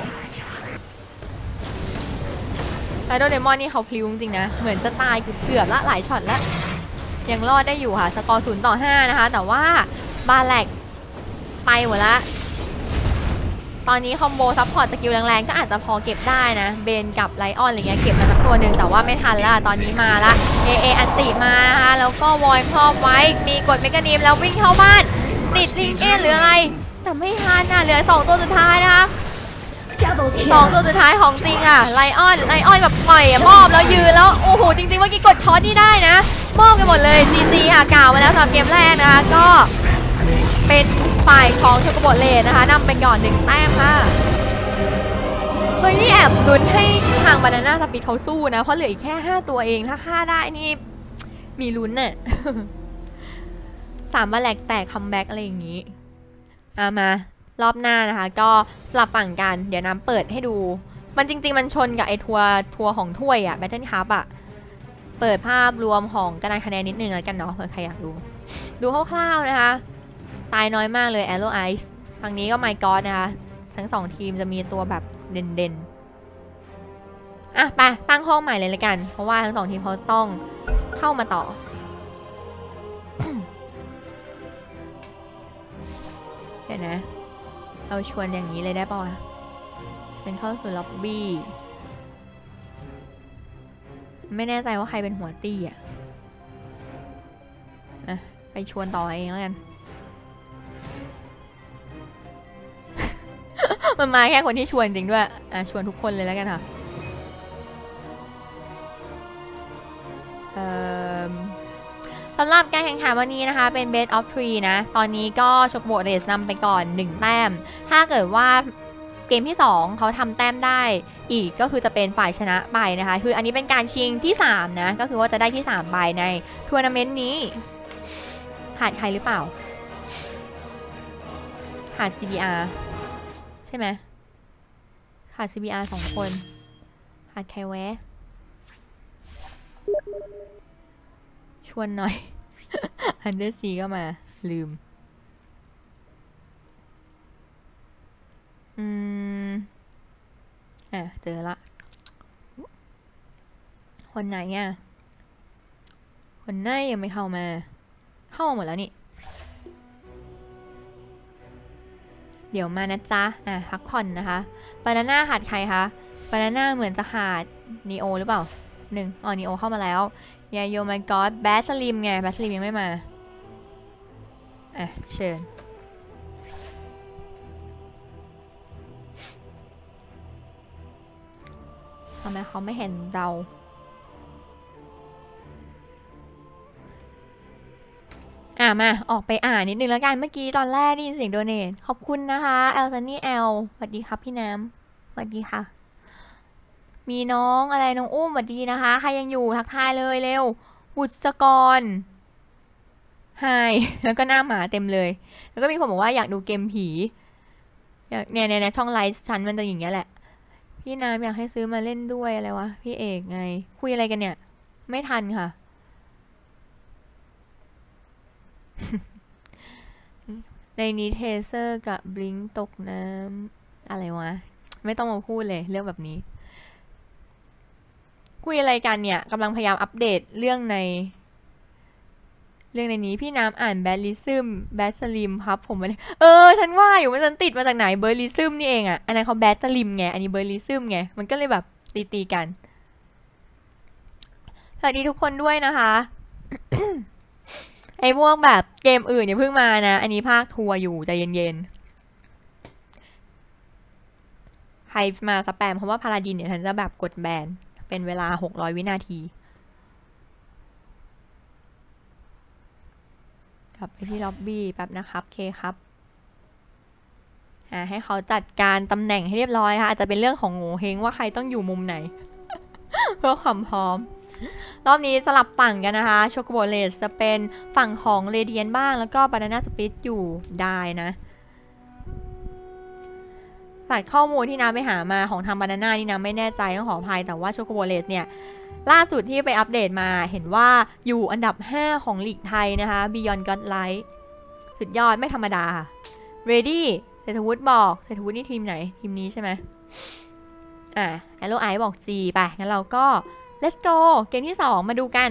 A: ชาโดว์เดมอนนี่เขาพลิ้วจริงๆนะเหมือนจะตายเกือบละหลายช็อตแล้วยังรอดได้อยู่ค่ะสกอร์ศูนย์ต่อห้านะคะแต่ว่าบาแลกไปหมดละตอนนี้คอมโบซัพพอร์ตสกิลแรงๆก็อาจจะพอเก็บได้นะเบนกับไลออนอะไรเงี้ยเก็บมาสักตัวหนึ่งแต่ว่าไม่ทันละตอนนี้มาละเอเออันติมานะคะแล้วก็วอยครอบไว้มีกดเมกานิมแล้ววิ่งเข้าบ้านติดลิงเอ็นหรืออะไรแต่ไม่ทันนะเหลือสองตัวสุดท้ายนะคะสองตัวสุดท้ายของจริงอะไลออนไลออนแบบปล่อยมอบแล้วยืนแล้วโอ้โหจริงๆเมื่อกี้กดช็อตนี่ได้นะมอบกันหมดเลยจีจีค่ะกล่าวมาแล้วสำหรับเกมแรกนะคะก็เป็นฝ่ายของโชโกโบเลดนะคะนำเป็นก่อนหนึ่งแต้มค่ะเฮ้ยนี่แอบลุ้นให้ทางบานาน่าสปิดเขาสู้นะเพราะเหลืออีกแค่ห้าตัวเองถ้าฆ่าได้นี่มีลุ้นน่ะ สามมาแหลกแตกคัมแบ็กอะไรอย่างนี้มามารอบหน้านะคะก็สลับฝั่งกันเดี๋ยวน้ำเปิดให้ดูมันจริงๆมันชนกับไอทัวร์ทัวร์ของถ้วยอะแบทเทิลคัพอะเปิดภาพรวมของกระดานคะแนนนิดนึงแล้วกันเนาะเผื่อใครอยากดูดูคร่าวๆนะคะตายน้อยมากเลย Arrow Ice ฝั่งนี้ก็ My God นะคะทั้งสองทีมจะมีตัวแบบเด่นๆอ่ะไปตั้งห้องใหม่เลยละกันเพราะว่าทั้งสองทีมเขาต้องเข้ามาต่อ เดี๋ยวนะเราชวนอย่างนี้เลยได้ป่าวชวนเข้าสู่ล็อบบี้ไม่แน่ใจว่าใครเป็นหัวตี้อ่ะอ่ะไปชวนต่อเองแล้วกัน มันมาแค่คนที่ชวนจริงด้วยอ่ะชวนทุกคนเลยแล้วกันค่ะสำหรับการแข่งขันวันนี้นะคะเป็น Best of Three นะตอนนี้ก็โชโกโบเรสนำไปก่อนหนึ่งแต้มถ้าเกิดว่าเกมที่สองเขาทำแต้มได้อีกก็คือจะเป็นฝ่ายชนะไปนะคะคืออันนี้เป็นการชิงที่สามนะก็คือว่าจะได้ที่สามไปในทัวร์นาเมนต์นี้ขาดใครหรือเปล่าขาด ซี บี อาร์ ใช่ไหมขาด ซี บี อาร์ สองคนขาดใครแวะชวนหน่อย อันเดอร์ซีก็มาลืมอืมอ่ะเจอละคนไหนอ่ะคนไหนยังไม่เข้ามาเข้ามาหมดแล้วนี่เดี๋ยวมานะจ๊ะอ่ะพักผ่อนนะคะบานาน่าขาดใครคะบานาน่าเหมือนจะขาดนีโอหรือเปล่าหนึ่งอ๋อนีโอเข้ามาแล้วยาโยมายก็อดแบสสลิมไงแบสสลิมยังไม่มาอ่ะเชิญทำไมเขาไม่เห็นเราอ่ะมาออกไปอ่านนิดนึงแล้วกันเมื่อกี้ตอนแรกได้ยินเสียงโดเนทขอบคุณนะคะแอลซันนี่แอลสวัสดีครับพี่น้ำสวัสดีค่ะมีน้องอะไรน้องอุ้มสวัสดีนะคะใครยังอยู่ทักทายเลยเร็วบุษกรไฮแล้วก็หน้าหมาเต็มเลยแล้วก็มีคนบอกว่าอยากดูเกมผีอยากเนี่ยเนี่ยช่องไลฟ์ฉันมันจะอย่างเงี้ยแหละพี่น้ำอยากให้ซื้อมาเล่นด้วยอะไรวะพี่เอกไงคุยอะไรกันเนี่ยไม่ทันค่ะ ในนี้เทเซอร์กับบลิงตกน้ำอะไรวะไม่ต้องมาพูดเลยเรื่องแบบนี้คุยอะไรกันเนี่ยกำลังพยายามอัปเดตเรื่องในเรื่องในนี้พี่น้ำอ่านแบดลิซึมแบดสลิมครับผมมันเออฉันว่าอยู่มันฉันติดมาจากไหนเบอร์ลิซึมนี่เองอ่ะอันนั้นเขาแบดสลิมไงอันนี้เบอร์ลิซึมไงมันก็เลยแบบตีตีกันสวัสดีทุกคนด้วยนะคะ ไอ้พวกแบบเกมอื่นอย่าเพิ่งมานะอันนี้ภาคทัวร์อยู่ใจเย็นๆใครมาสแปมเพราะว่าพาราดินเนี่ยฉันจะแบบกดแบนเป็นเวลาหกร้อยวินาทีกลับไปที่ล็อบบี้แป๊บนะครับเคครับอ่าให้เขาจัดการตำแหน่งให้เรียบร้อยค่ะอาจจะเป็นเรื่องของโง่เฮงว่าใครต้องอยู่มุมไหน เพื่อความพร้อมรอบนี้สลับฝั่งกันนะคะโชโกโบเลสจะเป็นฝั่งของเรเดียนบ้างแล้วก็บานาน่าสปิตอยู่ได้นะจากข้อมูลที่น้ำไปหามาของทางบานาน่านี่น้ำไม่แน่ใจต้องขออภัยแต่ว่าโชโกโบเลสเนี่ยล่าสุดที่ไปอัปเดตมาเห็นว่าอยู่อันดับห้าของลีกไทยนะคะ Beyond Godlight สุดยอดไม่ธรรมดา Ready เศรษฐวุฒิบอกเศรษฐวุฒินี่ทีมไหนทีมนี้ใช่ไหมอ่ะ Arrow Ice บอก G ไปงั้นเราก็ let's go เกมที่สองมาดูกัน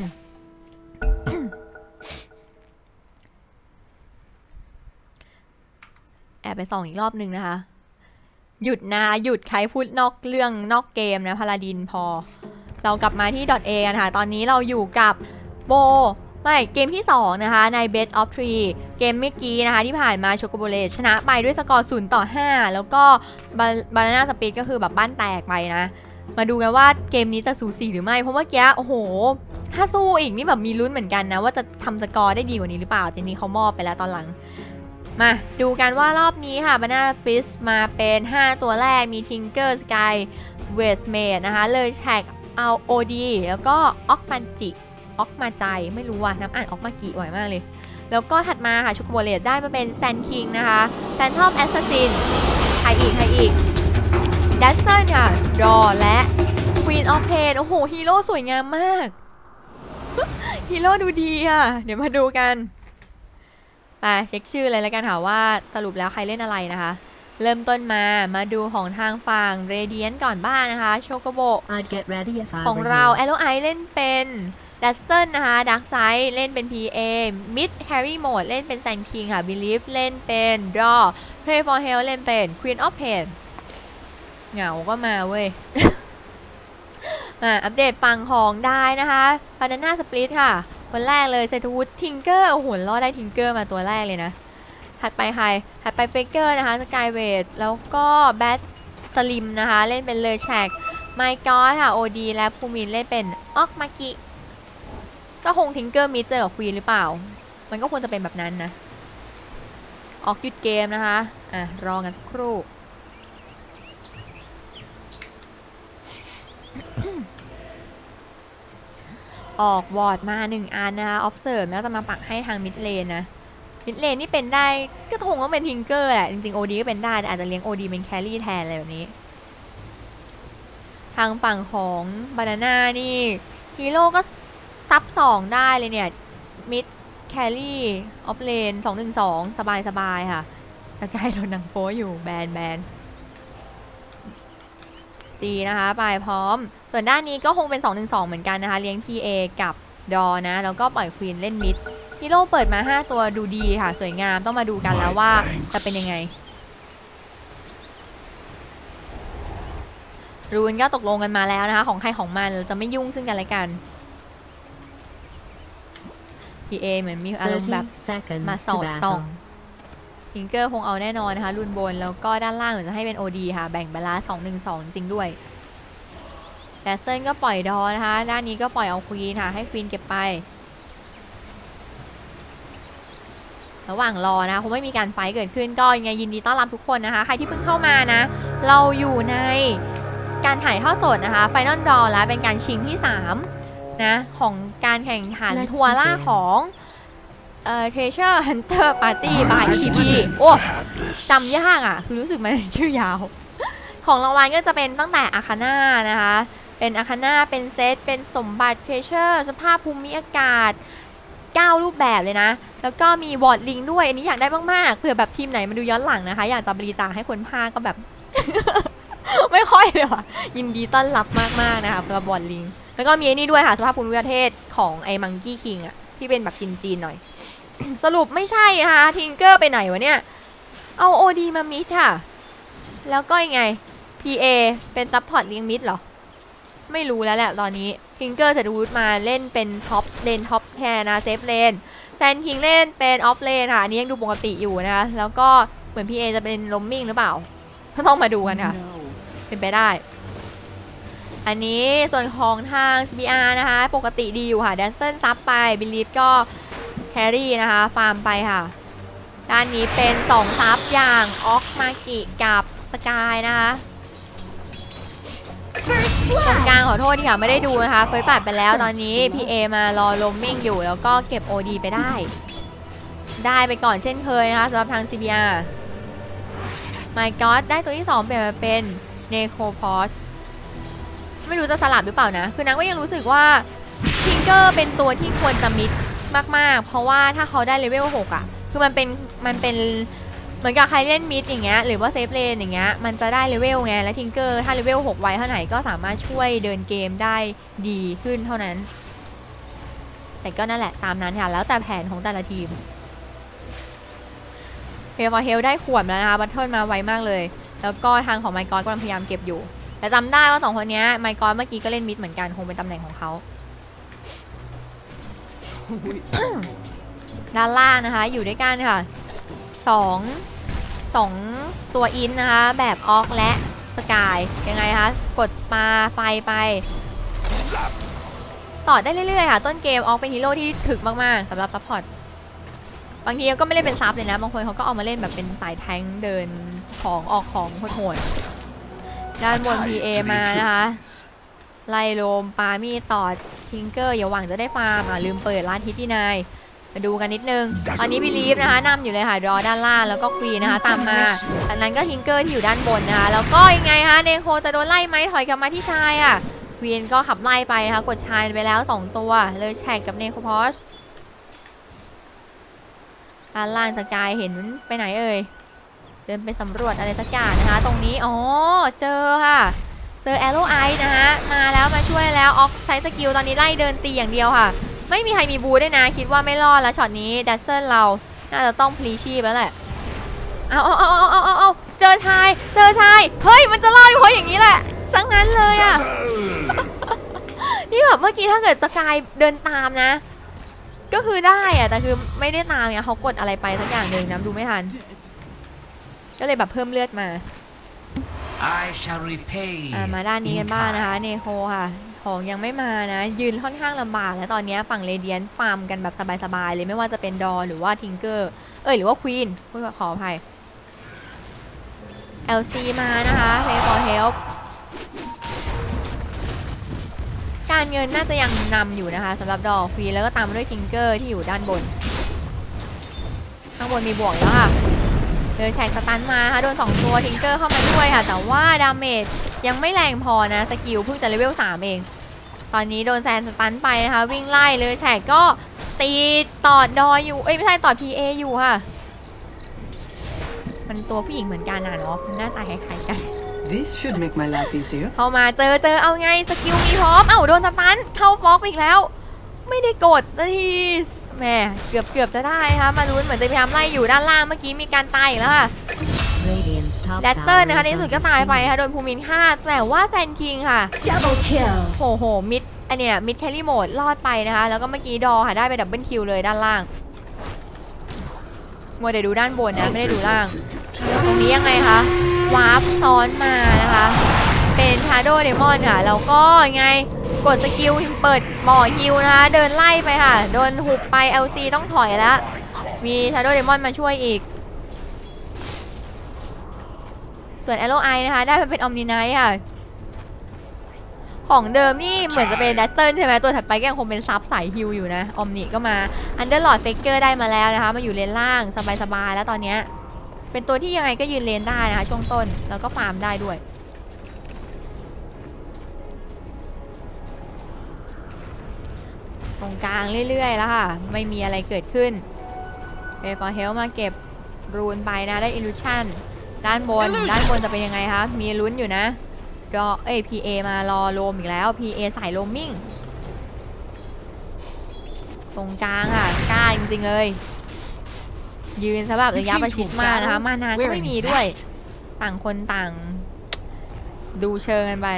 A: แอบไปส่องอีกรอบนึงนะคะหยุดนะหยุดใครพูดนอกเรื่องนอกเกมนะพาลาดินพอเรากลับมาที่ .A กันค่ะตอนนี้เราอยู่กับโบไม่เกมที่สองนะคะใน Best of ทรี เกมเมื่อกี้นะคะที่ผ่านมาโชโกโบเลชนะไปด้วยสกอร์ศูนย์ต่อห้าแล้วก็บานาน่าสปีดก็คือแบบบ้านแตกไปนะมาดูกันว่าเกมนี้จะสูสีหรือไม่เพราะเมื่อกี้โอ้โหถ้าสู้อีกนี่แบบมีลุ้นเหมือนกันนะว่าจะทำสกอร์ได้ดีกว่านี้หรือเปล่าแต่นี้เขามอบไปแล้วตอนหลังมาดูกันว่ารอบนี้ค่ะบานาน่าสปีดมาเป็นห้าตัวแรกมีทิงเกอร์สกายเวสเมดนะคะเลยแท็กเอาโอดีแล้วก็ออกมันจิออกมาใจไม่รู้ว่ะน้ำอ่านออกมากี่บ่อยมากเลยแล้วก็ถัดมาค่ะชูโกโบเลตได้มาเป็นแซนคิงนะคะแฟนทอมแอสซัสซินใครอีกใครอีกดัสเซนค่ะดอและควีนออฟเพนโอ้โหฮีโร่สวยงามมากฮีโร่ดูดีค่ะเดี๋ยวมาดูกันไปเช็คชื่อเลยแล้วกันค่ะว่าสรุปแล้วใครเล่นอะไรนะคะเริ่มต้นมามาดูของทางฝั่งเรเดียนก่อนบ้างนะคะโชโกโบของเราแอโรไอเล่นเป็นดัสเติลนะคะดักไซด์เล่นเป็น พี เอ Mid Carry Mode เล่นเป็นแซนคิงค่ะ Believe เล่นเป็นดอ Pray for Help เล่นเป็น Queen of Pain เหงาก็มาเว้ย มาอัปเดตฝั่งของได้นะคะ Banana Split ค่ะคนแรกเลยเซทูดทิงเกอร์โอ้โหรอดได้ทิงเกอร์มาตัวแรกเลยนะถัดไปใครถัดไปเฟเกอร์นะคะสกายเวทแล้วก็แบทสลิมนะคะเล่นเป็นเลอแชกไมกอสค่ะโอดีและภูมินเล่นเป็นออกมากิก็คงทิงเกอร์มิเจอกับควีนหรือเปล่ามันก็ควรจะเป็นแบบนั้นนะออกหยุดเกมนะคะอ่ะรอกันสักครู่ ออกวอร์ดมาหนึ่งอันนะคะ observe แล้วจะมาปักให้ทางมิดเลนนะมิดเลนนี่เป็นได้ก็คงต้องเป็นทิงเกอร์แหละจริงๆ โอ ดี ก็เป็นได้แต่อาจจะเลี้ยง โอ ดี เป็นแครี่แทนอะไรแบบนี้ทางฝั่งของบานาน่านี่ฮีโร่ก็ซับสองได้เลยเนี่ยมิดแครี่ออฟเลนสองหนึ่งสองสบายสบายค่ะตะไคร้โดนหนังโป๊อยู่แบนแบนซีนะคะไปพร้อมส่วนด้านนี้ก็คงเป็นสองหนึ่งสองเหมือนกันนะคะเลี้ยง พี เอ กับดอนะแล้วก็ปล่อยควีนเล่นมิดฮีโร่เปิดมาห้าตัวดูดีค่ะสวยงามต้องมาดูกันแล้วว่าจะเป็นยังไงรูนก็ตกลงกันมาแล้วนะคะของใครของมันเราจะไม่ยุ่งซึ่งกันและกัน พี เอ เหมือนมีอารมณ์แบบมาสอดส่องทิงเกอร์คงเอาแน่นอนนะคะรุนบนแล้วก็ด้านล่างเหมือนจะให้เป็น โอ ดี ค่ะแบ่งเวลาสองหนึ่งสองจริงด้วยแต่เซนก็ปล่อยดอนะคะด้านนี้ก็ปล่อยเอาควีนค่ะให้ควีนเก็บไประหว่างรอนะคะคงไม่มีการไฟเกิดขึ้นก็ยังไงยินดีต้อนรับทุกคนนะคะใครที่เพิ่งเข้ามานะเราอยู่ในการถ่ายทอดสดนะคะไฟนอลดอแล้วเป็นการชิงที่สามนะของการแข่งขันทัวร์ล่าของเอ่อ Treasure Hunter Party by อี ที พี โอ้จำยากอ่ะคือรู้สึกมันชื่อยาวของรางวัลก็จะเป็นตั้งแต่อาคาน่านะคะเป็นอาคาน่าเป็นเซตเป็นสมบัติ Treasure สภาพภูมิอากาศเก้ารูปแบบเลยนะแล้วก็มีวอร์ดลิงด้วยอันนี้อยากได้มากๆเผื่อแบบทีมไหนมาดูย้อนหลังนะคะอยากจะบริจาคให้คนภาคก็แบบ ไม่ค่อยเลยว่ะยินดีต้อนรับมากๆนะคะสำหรับบอร์ดลิงแล้วก็มีไอ้นี่ด้วยค่ะสภาพภูมิประเทศของไอ้มังกี้คิงอะที่เป็นแบบจีนๆหน่อย สรุปไม่ใช่นะคะทิงเกอร์ไปไหนวะเนี่ยเอาโอดีมามิดค่ะแล้วก็ยังไง พี เอ เป็นซัพพอร์ตเลี้ยงมิดเหรอไม่รู้แล้วแหละตอนนี้ทิงเกอร์เสร็จวูดมาเล่นเป็นท็อปเลนท็อปแทนนะเซฟเลนแซนคิงเล่นเป็นออฟเลนค่ะอันนี้ยังดูปกติอยู่นะคะแล้วก็เหมือน พี เอ จะเป็นลมมิ่งหรือเปล่าต้องมาดูกันค่ะเป็นไปได้อันนี้ส่วนของทาง ซี บี อาร์ นะคะปกติดีอยู่ค่ะแดนเซอร์ซับไปบิลลีฟก็แครี่นะคะฟาร์มไปค่ะด้านนี้เป็นสองซับอย่างออกมากิกับสกายนะคะตรงกลางขอโทษที่ค่ะไม่ได้ดูนะคะเฟิร์สปัดไปแล้วตอนนี้ พี เอ มารอลมมิ่งอยู่แล้วก็เก็บ โอ ดี ไปได้ได้ไปก่อนเช่นเคยนะคะสำหรับทาง ซี บี อาร์ My God ได้ตัวที่สองเปลี่ยนมาเป็น Necropos ไม่รู้จะสลับหรือเปล่านะคือนางก็ยังรู้สึกว่าทิงเกอร์เป็นตัวที่ควรจะมิดมากๆเพราะว่าถ้าเขาได้เลเวลหกอ่ะคือมันเป็นมันเป็นเหมือนกับใครเล่นมิดอย่างเงี้ยหรือว่าเซฟเลนอย่างเงี้ยมันจะได้เลเวลไงและทิงเกอร์ถ้าเลเวลหกไว้เท่าไหร่ก็สามารถช่วยเดินเกมได้ดีขึ้นเท่านั้นแต่ก็นั่นแหละตามนั้นค่ะแล้วแต่แผนของแต่ละทีมเพย์ฟอร์เฮลได้ขวดแล้วนะคะบัตเทิลมาไวมากเลยแล้วก็ทางของไมค์กอสกำลังพยายามเก็บอยู่แต่จำได้ว่าสองคนนี้ไมค์กอสเมื่อกี้ก็เล่นมิดเหมือนกันคงเป็นตำแหน่งของเขาด้านล่างนะคะอยู่ด้วยกันค่ะสองสองตัวอินนะคะแบบออกและสกายยังไงคะกดปาไฟไปต่อได้เรื่อยๆค่ะต้นเกมออกเป็นฮีโร่ที่ถึกมากๆสำหรับซัพพอร์ตบางทีก็ไม่เล่นเป็นซับเลยนะบางคนเขาก็เอามาเล่นแบบเป็นสายแทงเดินของออกของโหดๆด้านบน พี เอ มานะคะไล่โลมปามีต่อทิงเกอร์อย่าหวังจะได้ฟาร์มอ่ะลืมเปิดร้านฮิตที่นายมาดูกันนิดนึงตอนนี้บิลีฟนะคะนำอยู่เลยค่ะรอด้านล่างแล้วก็ควีนนะคะตามมาจากนั้นก็ทิงเกอร์ที่อยู่ด้านบนนะคะแล้วก็ยังไงคะเนโคจะโดนไล่ไหมถอยกลับมาที่ชายอ่ะควีนก็ขับไล่ไปนะคะกดชายไปแล้วสองตัวเลยแชกกับเนโคพอชด้านล่างสกายเห็นไปไหนเอ่ยเดินไปสำรวจอะไรสักอย่างนะคะตรงนี้อ๋อเจอค่ะเจอแอโร่ไอซ์นะคะมาแล้วมาช่วยแล้วออกใช้สกิลตอนนี้ไล่เดินตีอย่างเดียวค่ะไม่มีใครมีบูด้วยนะคิดว่าไม่รอดแล้วช็อตนี้ดัซเซิลเราน่าจะต้องพลีชีพแล้วแหละเอาเอาเอาเอาเอาเอาเจอชายเจอชายเฮ้ยมันจะรอดเพราะอย่างนี้แหละจังงั้นเลยอ่ะ นี่แบบเมื่อกี้ถ้าเกิดสกายเดินตามนะก็คือได้อะแต่คือไม่ได้ตามเนี่ยเขากดอะไรไปสักอย่างหนึ่งนะดูไม่ทันก็เลยแบบเพิ่มเลือดมาอ่ามาด้านนี้กันบ้างนะคะเนโคค่ะของยังไม่มานะยืนค่อนข้างลำบากแล้วตอนนี้ฝั่งเรเดียนฟาร์มกันแบบสบายๆเลยไม่ว่าจะเป็นดอหรือว่าทิงเกอร์เอ้ยหรือว่าควีนพูดขออภัย แอล ซี มานะคะ Pay for Help การเงินน่าจะยังนำอยู่นะคะสำหรับดอควีนแล้วก็ตามด้วยทิงเกอร์ที่อยู่ด้านบนข้างบนมีบวกแล้วค่ะเลยแชกสตันมาค่ะโดนสองตัวทิงเกอร์เข้ามาด้วยค่ะแต่ว่าดาเมจยังไม่แรงพอนะสกิลเพิ่งจะเลเวลสามเองตอนนี้โดนแซนสตันไปนะคะวิ่งไล่เลยแชกก็ตีต่อดออยู่เอ้ยไม่ใช่ต่อ พี เอ อยู่ค่ะมันตัวผู้หญิงเหมือนกันนะเนาะหน้าตาคล้ายๆกัน
C: This should make my life easier
A: เข้ามาเจอเจอเอาไงสกิลมีพร้อมเอ้าโดนสตันเข้าบล็อกอีกแล้วไม่ได้กดนาทีแม่เกือบเกือบจะได้นะคะมาลุ้นเหมือนจะพยายามไล่อยู่ด้านล่างเมื่อกี้มีการตายอีกแล้วค่ะแรตเตอร์นะคะในที่สุดก็ตายไปนะคะโดนภูมินฆ่าแต่ว่าแซนคิงค่ะ
B: Double kill
A: โหโหมิดอันเนี้ยมิดแครี่โหมดรอดไปนะคะแล้วก็เมื่อกี้ดอค่ะได้ไปดับเบิลคิวเลยด้านล่างมัวแต่ดูด้านบนนะไม่ได้ดูล่างตรงนี้ยังไงคะวาร์ปซ้อนมานะคะเป็นชาโดว์เดมอนค่ะแล้วก็ไงกดสกิลเปิดบ่อฮิวนะคะเดินไล่ไปค่ะโดนหุบไป แอล ซี ต้องถอยแล้วมีชาโดว์เดมอนมาช่วยอีกส่วนแอโร่ไอนะคะได้มาเป็นออมนิไนท์ค่ะของเดิมนี่เหมือนจะเป็นดัซเซิลใช่ไหมตัวถัดไปก็ยังคงเป็นซับสายฮิวอยู่นะออมนิก็มาอันเดอร์ลอร์ดเฟกเกอร์ได้มาแล้วนะคะมาอยู่เลนล่างสบายๆแล้วตอนนี้เป็นตัวที่ยังไงก็ยืนเลนได้นะคะช่วงต้นแล้วก็ฟาร์มได้ด้วยตรงกลางเรื่อยๆแล้วค่ะไม่มีอะไรเกิดขึ้นเฟฟอร์เฮลมาเก็บรูนไปนะได้อิลูชันด้านบนด้านบนจะเป็นยังไงคะมีลุ้นอยู่นะรอเอ้ย พี เอ มารอโลมอีกแล้ว พี เอ สายโลมมิ่งตรงกลางค่ะกล้าจริงๆเลยยืนสำหรับระยะประชิดมากนะคะมานาก็ไม่มีด้วยต่างคนต่างดูเชิงกันไป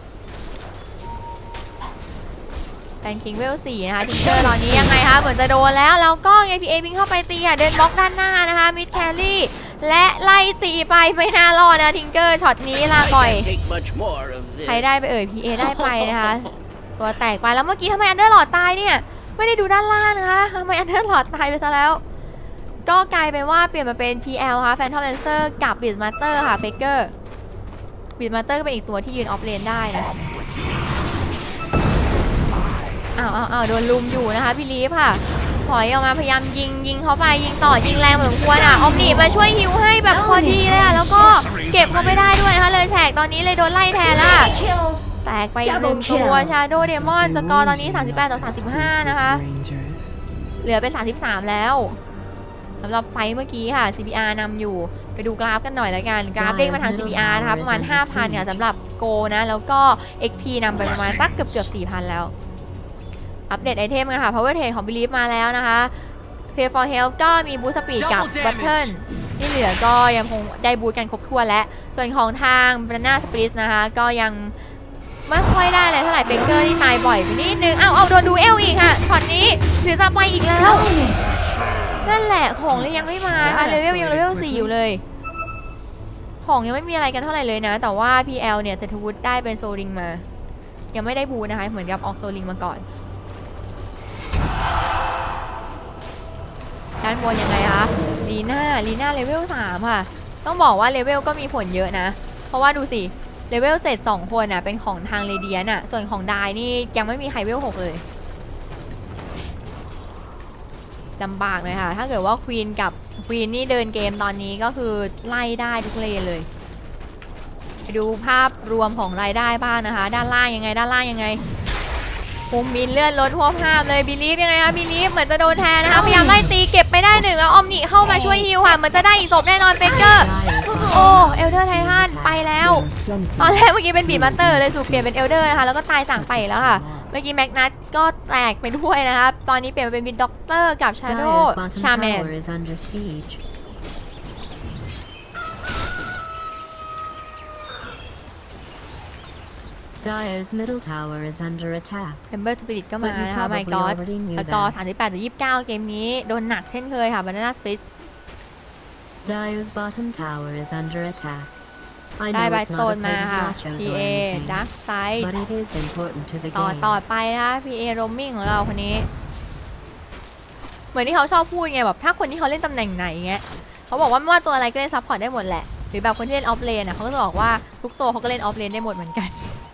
A: แตงคิงเวลสี่นะคะทิงเกอร์ตอนนี้ยังไงคะเหมือนจะโดนแล้วแล้วก็ไง พี เอ วิ่งเข้าไปตีค่ะเดินบล็อกด้านหน้านะคะมิดแครี่และไล่ตีไปไม่น่ารอดนะทิงเกอร์ช็อตนี้ลาก่อยใครได้ไปเอ่ย พี เอ ได้ไปนะคะตัวแตกไปแล้วเมื่อกี้ทำไมอันเดอร์หลอดตายเนี่ยไม่ได้ดูด้านล่างนะคะทำไมอันเดอร์หลอดตายไปซะแล้วก็กลายเป็นว่าเปลี่ยนมาเป็น พี แอล ค่ะแฟนทอมแดนเซอร์กับบิดมาสเตอร์ค่ะเฟกเกอร์บิดมาสเตอร์ก็เป็นอีกตัวที่ยืนออฟเลนได้นะอ้าวอ้าวอ้าวโดนลุมอยู่นะคะพี่ลีฟค่ะถอยออกมาพยายามยิงยิงเขาไปยิงต่อยิงแรงเหมือนควรอ่ะออมนิมาช่วยฮิวให้แบบพอดีเลยอ่ะแล้วก็เก็บเขาไม่ได้ด้วยนะคะเลยแฉกตอนนี้เลยโดนไล่แทนละแตกไปอีกหนึ่งตัวชาโดว์เดมอนสกอร์ตอนนี้สามสิบแปดต่อสามสิบห้านะคะเหลือเป็นสามสิบสามแล้วสำหรับไฟเมื่อกี้ค่ะ ซี พี อาร์ นำอยู่ไปดูกราฟกันหน่อยแล้วกันกราฟเด้งมาทาง ซี พี อาร์ นะคะประมาณ ห้าพัน ค่ะสำหรับโกนะแล้วก็ เอ็กซ์ พี นำไปประมาณสักเกือบเกือบ สี่พัน แล้วอัปเดตไอเทมกันค่ะ Power Trade ของ Belief มาแล้วนะคะ Pay for Health ก็มี Boost Speed กับ Battle ที่เหลือก็ยังคงได้บูทกันครบถ้วนและส่วนของทางบราน่าสปริตนะคะก็ยังไม่ค่อยได้เลยเท่าไหร่เบเกอร์ที่ตายบ่อยไปนิดนึงอ้าวเอาโดนดูเอลอีกค่ะช็อตนี้ถือจะไปอีกแล้วนั่นแหละของเลยยังไม่มาค่ะเลเวลยังเลเวลสี่อยู่เลยของยังไม่มีอะไรกันเท่าไหร่เลยนะแต่ว่า พี แอล เนี่ยเศรษฐวุฒิได้เป็นโซลิงมายังไม่ได้บูนะคะเหมือนกับออกโซลิงมาก่อนด้านบนยังไงคะลีน่าลีน่าเลเวลสามค่ะต้องบอกว่าเลเวลก็มีผลเยอะนะเพราะว่าดูสิเลเวลเจ็ดสองคนอ่ะเป็นของทางเรเดียนอ่ะส่วนของไดนี่ยังไม่มีไฮเวลหกเลยลำบากเลยค่ะถ้าเกิดว่าควีนกับควีนนี่เดินเกมตอนนี้ก็คือไล่ได้ทุกเลนเลยไปดูภาพรวมของรายได้บ้างนะคะด้านล่างยังไงด้านล่างยังไงภูมิบินเลื่อนรถทั่วภาพเลยบิลีฟยังไงคะบิลีฟเหมือนจะโดนแทนนะคะพยายามไล่ตีเก็บไปได้หนึ่งแล้วออมนิเข้ามาช่วยฮิวค่ะเหมือนจะได้อีกศพแน่นอนเบเกอร์โอ้เอลเดอร์ไททันไปแล้วตอนแรกเมื่อกี้เป็นบีดมาสเตอร์เลยถูกเปลี่ยนเป็นเอลเดอร์นะคะแล้วก็ตายสั่งไปแล้วค่ะเมื่อกี้แม็กนัทก็แตกไปด้วยนะคะตอนนี้เปลี่ยนเป็นบิดด็อกเตอร์กับชาโดว์ชาแมน
D: Dire's middle tower is under attack.
A: เ e มเบอร์สปิริตก็มานะคะ My God สกอร์สามสิบแปดต่อยี่สิบเก้าเกมนี้โดนหนักเช่นเคยค่ะ Banana Split
D: Dire's bottom tower is under attack. I
A: ได้
D: know
A: ไบ
D: it's
A: โต
D: not
A: น
D: a
A: มา
D: play of
A: ค่ะ
D: nachos
A: พี
D: or
A: เอ
D: anything,
A: Dark Side
D: but it is important to the
A: ต่อ
D: game.
A: ต่อไปนะคะ พี เอ Roaming ของเราคนนี้เหมือนที่เขาชอบพูดไงแบบถ้าคนที่เขาเล่นตำแหน่งไหนเงี้ยเขาบอกว่าไม่ว่าตัวอะไรก็เล่นซัพพอร์ตได้หมดแหละหรือแบบคนที่เล่นออฟเลนอ่ะเขาก็จะบอกว่าทุกตัวเขาก็เล่นออฟเลนได้หมดเหมือนกัน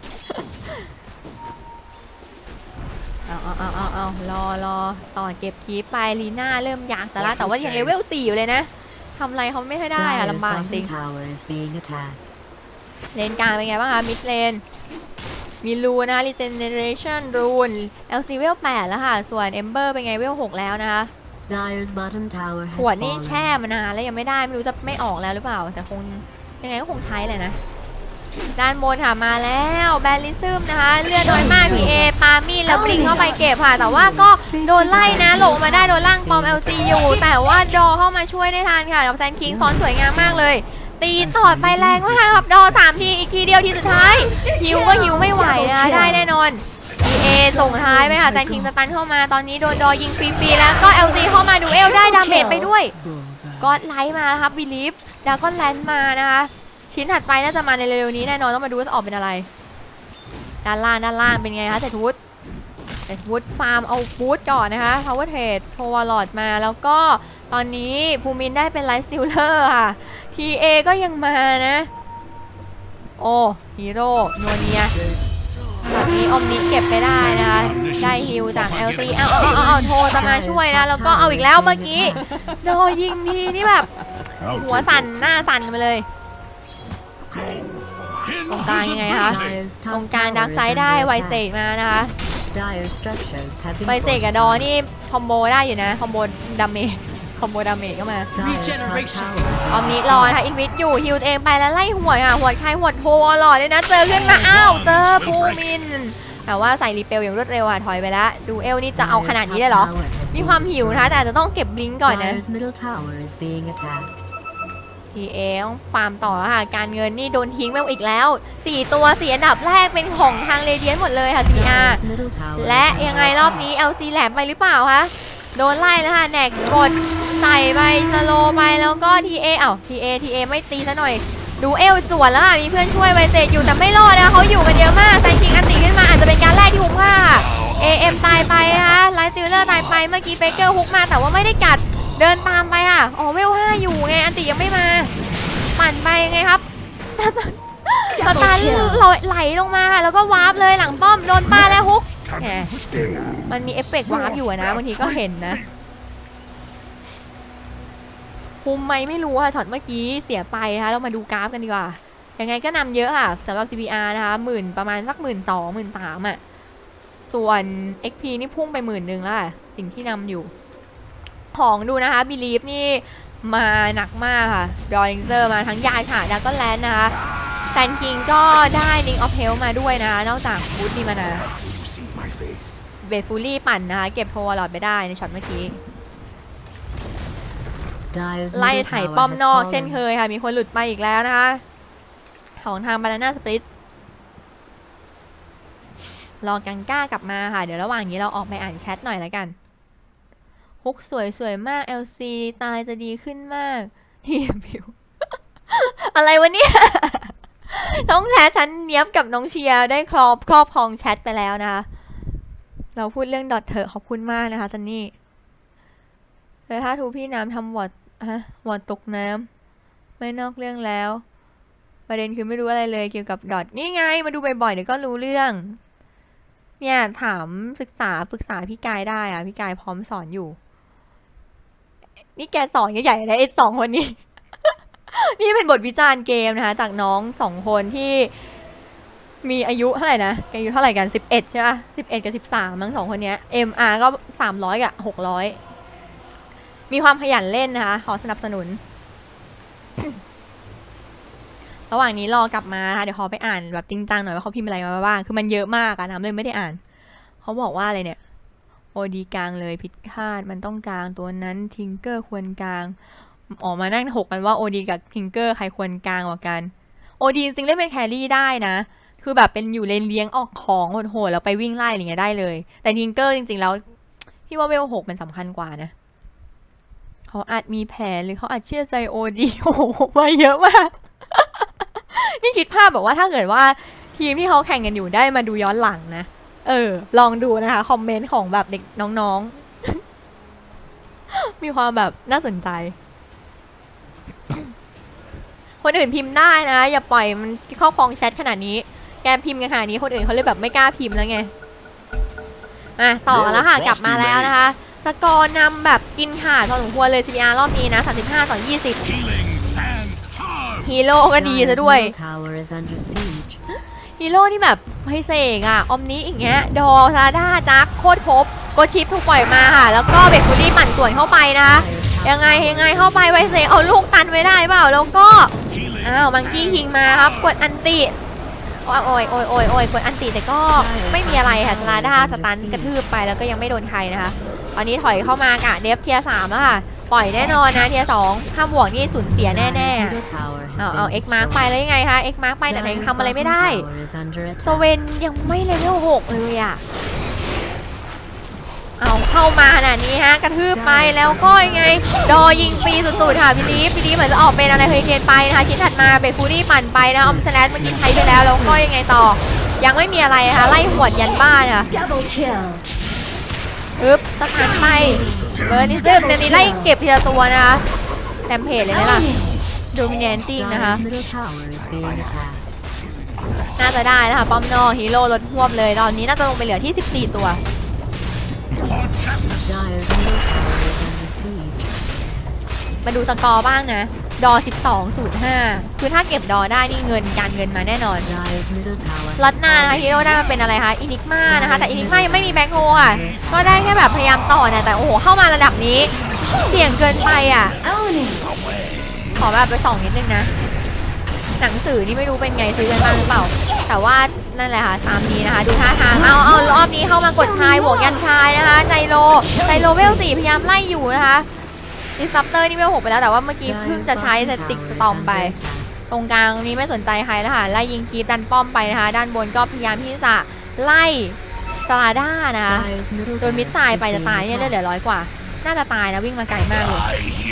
A: เอาเอาเอาเอาเอารอรอต่อเก็บคีไปลีน่าเริ่มยากแต่ละแต่ว่ายังเลเวลสี่อยู่เลยนะทำอะไรเขาไม่ค่อยได้อะ
D: Dire's
A: ลำบากจริง
D: bottom tower is being attacked.
A: เลนกลางเป็นไงบ้างคะมิดเลนมีรูนะคะ regeneration รูน แอล ซี เวลแปดแล้วค่ะส่วน Ember เป็นไงเวลหกแล้วนะคะ
D: Dire's bottom tower
A: ข
D: has
A: วดนี่แช่
D: fallen.
A: มานานแล้วยังไม่ได้ไม่รู้จะไม่ออกแล้วหรือเปล่าแต่คงยังไงก็คงใช้แหละนะด้านบนค่ะมาแล้วแบลลิซึมนะคะเลือดน้อยมาก พี เอ ปามีแล้วบลิงเข้าไปเก็บค่ะแต่ว่าก็โดนไล่นะหลงมาได้โดนล่างปอม แอล จี อยู่แต่ว่าดอเข้ามาช่วยได้ทันค่ะกับแซนคิงซ้อนสวยงามมากเลยตีต่อไปแรงมากครับดอสามทีอีกทีเดียวทีสุดท้ายฮิวก็ฮิวไม่ไหวนะคะได้แน่นอน พี เอ ส่งท้ายไปค่ะแซนคิงสตันเข้ามาตอนนี้โดนดอยิงฟรีๆแล้วก็ แอล จี เข้ามาดูเอลได้ดาเมจไปด้วยก็ไลท์มาครับบิลีฟแล้วก็แลนด์มานะคะชิ้นถัดไปน่าจะมาในเร็วๆนี้แน่นอนต้องมาดูว่าจะออกเป็นอะไรด้านล่างด้านล่างเป็นไงคะเศรษฐวุฒิเศรษฐวุฒิฟาร์มเอาบูทก่อนนะคะ Power Trade โทวาลอดมาแล้วก็ตอนนี้ภูมินได้เป็นไลท์สติลเลอร์ค่ะ ที เอ ก็ยังมานะโอ้ฮีโร่นัวเนียแบบนี้อมนิเก็บไปได้นะคะได้ฮิวจาก แอล ซี เอาเอาเอาเอาโทรจะมาช่วยนะแล้วก็เอาอีกแล้วเมื่อกี้โดยิงทีนี่แบบหัวสั่นหน้าสั่นไปเลยตรงกลางยังไงคะตรงกลางดักไซด์ได้ไวเซกมานะคะ
D: Dire's structures have been
A: ไวเซกกับดอนี่คอมโบได้อยู่นะคอมโบดาเมจคอมโบดาเมจก็มา
D: Dire's top tower is
A: ออม
D: under
A: นิรอนะคะอินวิทอยู่ฮิวเองไปแล้วไล่หัวอ่ะหัวใครหัวโทหล่อเลยนะเจอขึ้นมาอ้าวเจอภูมินแต่ว่าใส่รีเปลอย่างรวดเร็วอ่ะถอยไปแล้วดูเอลนี่จะเอาขนาดนี้เลยเหรอมีความหิวนะคะแต่อาจจะต้องเก็บบลิงก์ก่อนนะ
D: Dire's middle tower is being attacked.
A: พี เอ ต้องฟาร์มต่อแล้วค่ะการเงินนี่โดนทิ้งไปอีกแล้วสี่ตัวสี่อันดับแรกเป็นของทางเรเดียนหมดเลยค่ะ ซี อาร์
D: Dire's middle tower is
A: และ
D: under
A: ยังไงรอบนี้ แอล ซี แหลมไปหรือเปล่าคะโดนไล่แล้วค่ะแหนกกดใส่ไปสโลไปแล้วก็ ที เอ เอ้า ที เอ ที เอ ไม่ตีซะหน่อยดูเอลสวนแล้วค่ะมีเพื่อนช่วยไวเซตอยู่แต่ไม่รอดนะเขาอยู่กันเยอะมากแซนคิงอันตีขึ้นมาอาจจะเป็นการแรกที่คุ้มค่า เอ เอ็ม ตายไปนะคะไลท์ซิลเลอร์ตายไปเมื่อกี้เบเกอร์ฮุกมาแต่ว่าไม่ได้กัดเดินตามไปค่ะอ๋อเวลห้าอยู่ไงอันตียังไม่มาปั่นไปไงครับสตาร์ไหลลงมาแล้วก็วาร์ปเลยหลังป้อมโดนป้าแล้วฮุกแหมมันมีเอฟเฟกต์วาร์ปอยู่นะบางทีก็เห็นนะคุมไหมไม่รู้ค่ะช็อตเมื่อกี้เสียไปนะคะเรามาดูกราฟกันดีกว่ายังไงก็นำเยอะค่ะสำหรับ ซี พี อาร์ นะคะหมื่นประมาณสักหมื่นสองหมื่นสามอ่ะส่วน เอ็ก พี นี่พุ่งไปหมื่นหนึ่งแล้วสิ่งที่นำอยู่ของดูนะคะบิลีฟนี่มาหนักมากค่ะดอริงเซอร์มาทั้งยายค่ะดักก็แลนด์นะคะแซนคิงก็ได้ลิงออฟเฮลมาด้วยนะคะนอกจากบูธดีมานาเบดฟูลี่ปั่นนะคะเก็บโทวลอดไปได้ในช็อตเมื่อกี้
D: Dire's
A: ไล่
D: middle
A: ไถ่
D: tower
A: ป้อม
D: has
A: นอกเช่น
D: fallen.
A: เคยค่ะมีคนหลุดไปอีกแล้วนะคะของทาง Banana Split รอกังก้ากลับมาค่ะเดี๋ยวระหว่างนี้เราออกไปอ่านแชทหน่อยแล้วกันฮุกสวยสวยมาก แอล ซี ตายจะดีขึ้นมากทีมพิว อะไรวะเนี่ย น้องแชทฉันเนี้ยบกับน้องเชียร์ได้ครอบครอบครองแชทไปแล้วนะคะเราพูดเรื่องดอทเถอะขอบคุณมากนะคะซันนี่แต่ถ้าทูพี่น้ำทำวอดฮะวอดตกน้ำไม่นอกเรื่องแล้วประเด็นคือไม่รู้อะไรเลยเกี่ยวกับดอทนี่ไงมาดูบ่อยๆเดี๋ยวก็รู้เรื่องเนี่ยถามศึกษาปรึกษาพี่กายได้อะพี่กายพร้อมสอนอยู่นี่แกสอนใหญ่ๆเลยไอ้สองคนนี้ นี่เป็นบทวิจารณ์เกมนะคะจากน้องสองคนที่มีอายุเท่าไหร่นะอายุเท่าไหร่กันสิบเอ็ดใช่ป่ะสิบเอ็ดกับสิบสามมั้งสองคนเนี้ย เอ็ม อาร์ ก็สามร้อยกับหกร้อยมีความขยันเล่นนะคะขอสนับสนุน ระหว่างนี้รอกลับมาค่ะเดี๋ยวขอไปอ่านแบบจริงจังหน่อยว่าเขาพิมพ์อะไรมาบ้างคือมันเยอะมากอะนะเลยไม่ได้อ่านเขาบอกว่าอะไรเนี่ยโอดีกลางเลยผิดคาดมันต้องกลางตัวนั้นทิงเกอร์ควรกลางออกมานั่งถกกันว่าโอดีกับทิงเกอร์ใครควรกลางกว่ากันโอดีจริงๆเล่นเป็นแครี่ได้นะคือแบบเป็นอยู่เลนเลี้ยงออกของโหดๆแล้วไปวิ่งไล่อะไรเงี้ยได้เลยแต่ทิงเกอร์จริงๆแล้วพี่ว่าเวลหกมันสำคัญกว่านะเขาอาจมีแผนหรือเขาอาจเชื่อใจโอดีโอ้โหมาเยอะมาก นี่คิดภาพแบบว่าถ้าเกิดว่าทีมที่เขาแข่งกันอยู่ได้มาดูย้อนหลังนะเออลองดูนะคะคอมเมนต์ของแบบเด็กน้องๆ มีความแบบน่าสนใจ คนอื่นพิมพ์ได้นะอย่าปล่อยมันเข้าคลองแชทขนาดนี้แกพิมพ์กันขนาดนี้คนอื่นเขาเลยแบบไม่กล้าพิมพ์แล้วไงอ่ะต่อแล้วค่ะกลับมาแล้วนะคะสกอร์นำแบบกินขาดพอสมควรเลย ซี อาร์ รอบนี้นะสามสิบห้าต่อยี่สิบฮีโร่ก็ดีซะด้วยฮีโร่ที่แบบไฮเซกอะออมนี้อย่างเงี้ยดอซาด้าจักโคตรครบโกชิปถูกปล่อยมาค่ะแล้วก็เบคคูรี่ปั่นส่วนเข้าไปนะคะยังไงยังไงเข้าไปไวเซเอาลูกตันไว้ได้เปล่าแล้วก็อ้าวมังกี้คิงมาครับกดอันติโอ้ยโอ้ยโอ้ยโอ้ยโอ้ยกดอันติแต่ก็ไม่มีอะไรค่ะซาด้าสตันกระทืบไปแล้วก็ยังไม่โดนใครนะคะตอนนี้ถอยเข้ามากะเดฟเทียร์สามแล้วค่ะปล่อยแน่นอนนะเทียร์สองถ้าบวกนี่สูญเสียแน่ๆเอาเอาเอ็กมาร์กไปแล้วยังไงคะเอ็กมาร์กไปแต่ไหนทำอะไรไม่ได้โซเวนยังไม่เลเวลหกเลยอ่ะเอาเข้ามาขนาดนี้ฮะกระทืบไปแล้วก็ยังไงดอยิงฟรีสุดๆค่ะพี่ลีฟพี่ลีฟเหมือนจะออกเป็นอะไรเฮอริเคนไปนะคะชิ้นถัดมาเบดฟูรี่ปั่นไปนะออมสแลชเมื่อกี้ใช้ไปแล้วแล้วก็ยังไงต่อยังไม่มีอะไรนะคะไล่หวดยันบ้านอ่ะอึ๊บสถานไปเบอร์นิซึมในนี้ไล่เก็บทีละตัวนะคะแตมเพจเลยนะล่ะโดมิเนนติ้งนะคะน่าจะได้นะคะป้อมนอกฮีโร่ลดหวบเลยตอนนี้น่าจะลงไปเหลือที่สิบสี่ตัวมาดูสกอร์บ้างนะดอ สิบสองจุดห้า คือถ้าเก็บดอได้นี่เงินการเงินมาแน่นอนลัดหน้านะคะฮีโร่ได้มาเป็นอะไรคะอินิกมานะคะแต่อินิกมายังไม่มีแบ็คโฮอ่ะก็ได้แค่แบบพยายามต่อเนี่ยแต่โอ้โหเข้ามาระดับนี้เสี่ยงเกินไปอ่ะขอแบบไปส่องนิดนึงนะหนังสือนี่ไม่รู้เป็นไงซื้อกันบ้างหรือเปล่าแต่ว่านั่นแหละค่ะตามนี้นะคะดูท่าทางเอาเอารอบนี้เข้ามากดชายบวกยันชายนะคะไจโรไจโรเวลสี่พยายามไล่อยู่นะคะดิสซัปเตอร์นี่เวลหกไปแล้วแต่ว่าเมื่อกี้เพิ่งจะใช้สติกสตอมไปตรงกลางนี้ไม่สนใจใครแล้วค่ะไล่ยิงกีบดันป้อมไปนะคะด้านบนก็พยายามที่จะไล่ซาด้านะคะโดยมิดตายไปจะตายเนี่ยเหลือร้อยกว่าน่าจะตายนะวิ่งมาไกลมากเลย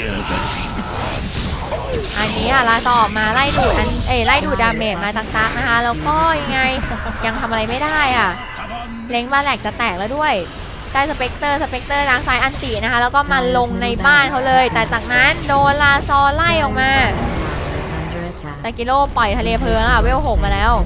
A: อันนี้อะลาต่อมาไล่ดูดอันเอ้ไล่ดูดดาเมจมาตักๆนะคะแล้วก็ยังไงยังทำอะไรไม่ได้อ่ะเล้งบาแหลกจะแตกแล้วด้วยได้สเปกเตอร์สเปกเตอร์ล้างซ้ายอันตีนะคะแล้วก็มาลงในบ้านเขาเลยแต่จากนั้นโดนลาซอไล่ออกมาตากิโร่ปล่อยทะเลเพลิงอ่ะเวลหกมาแล้ว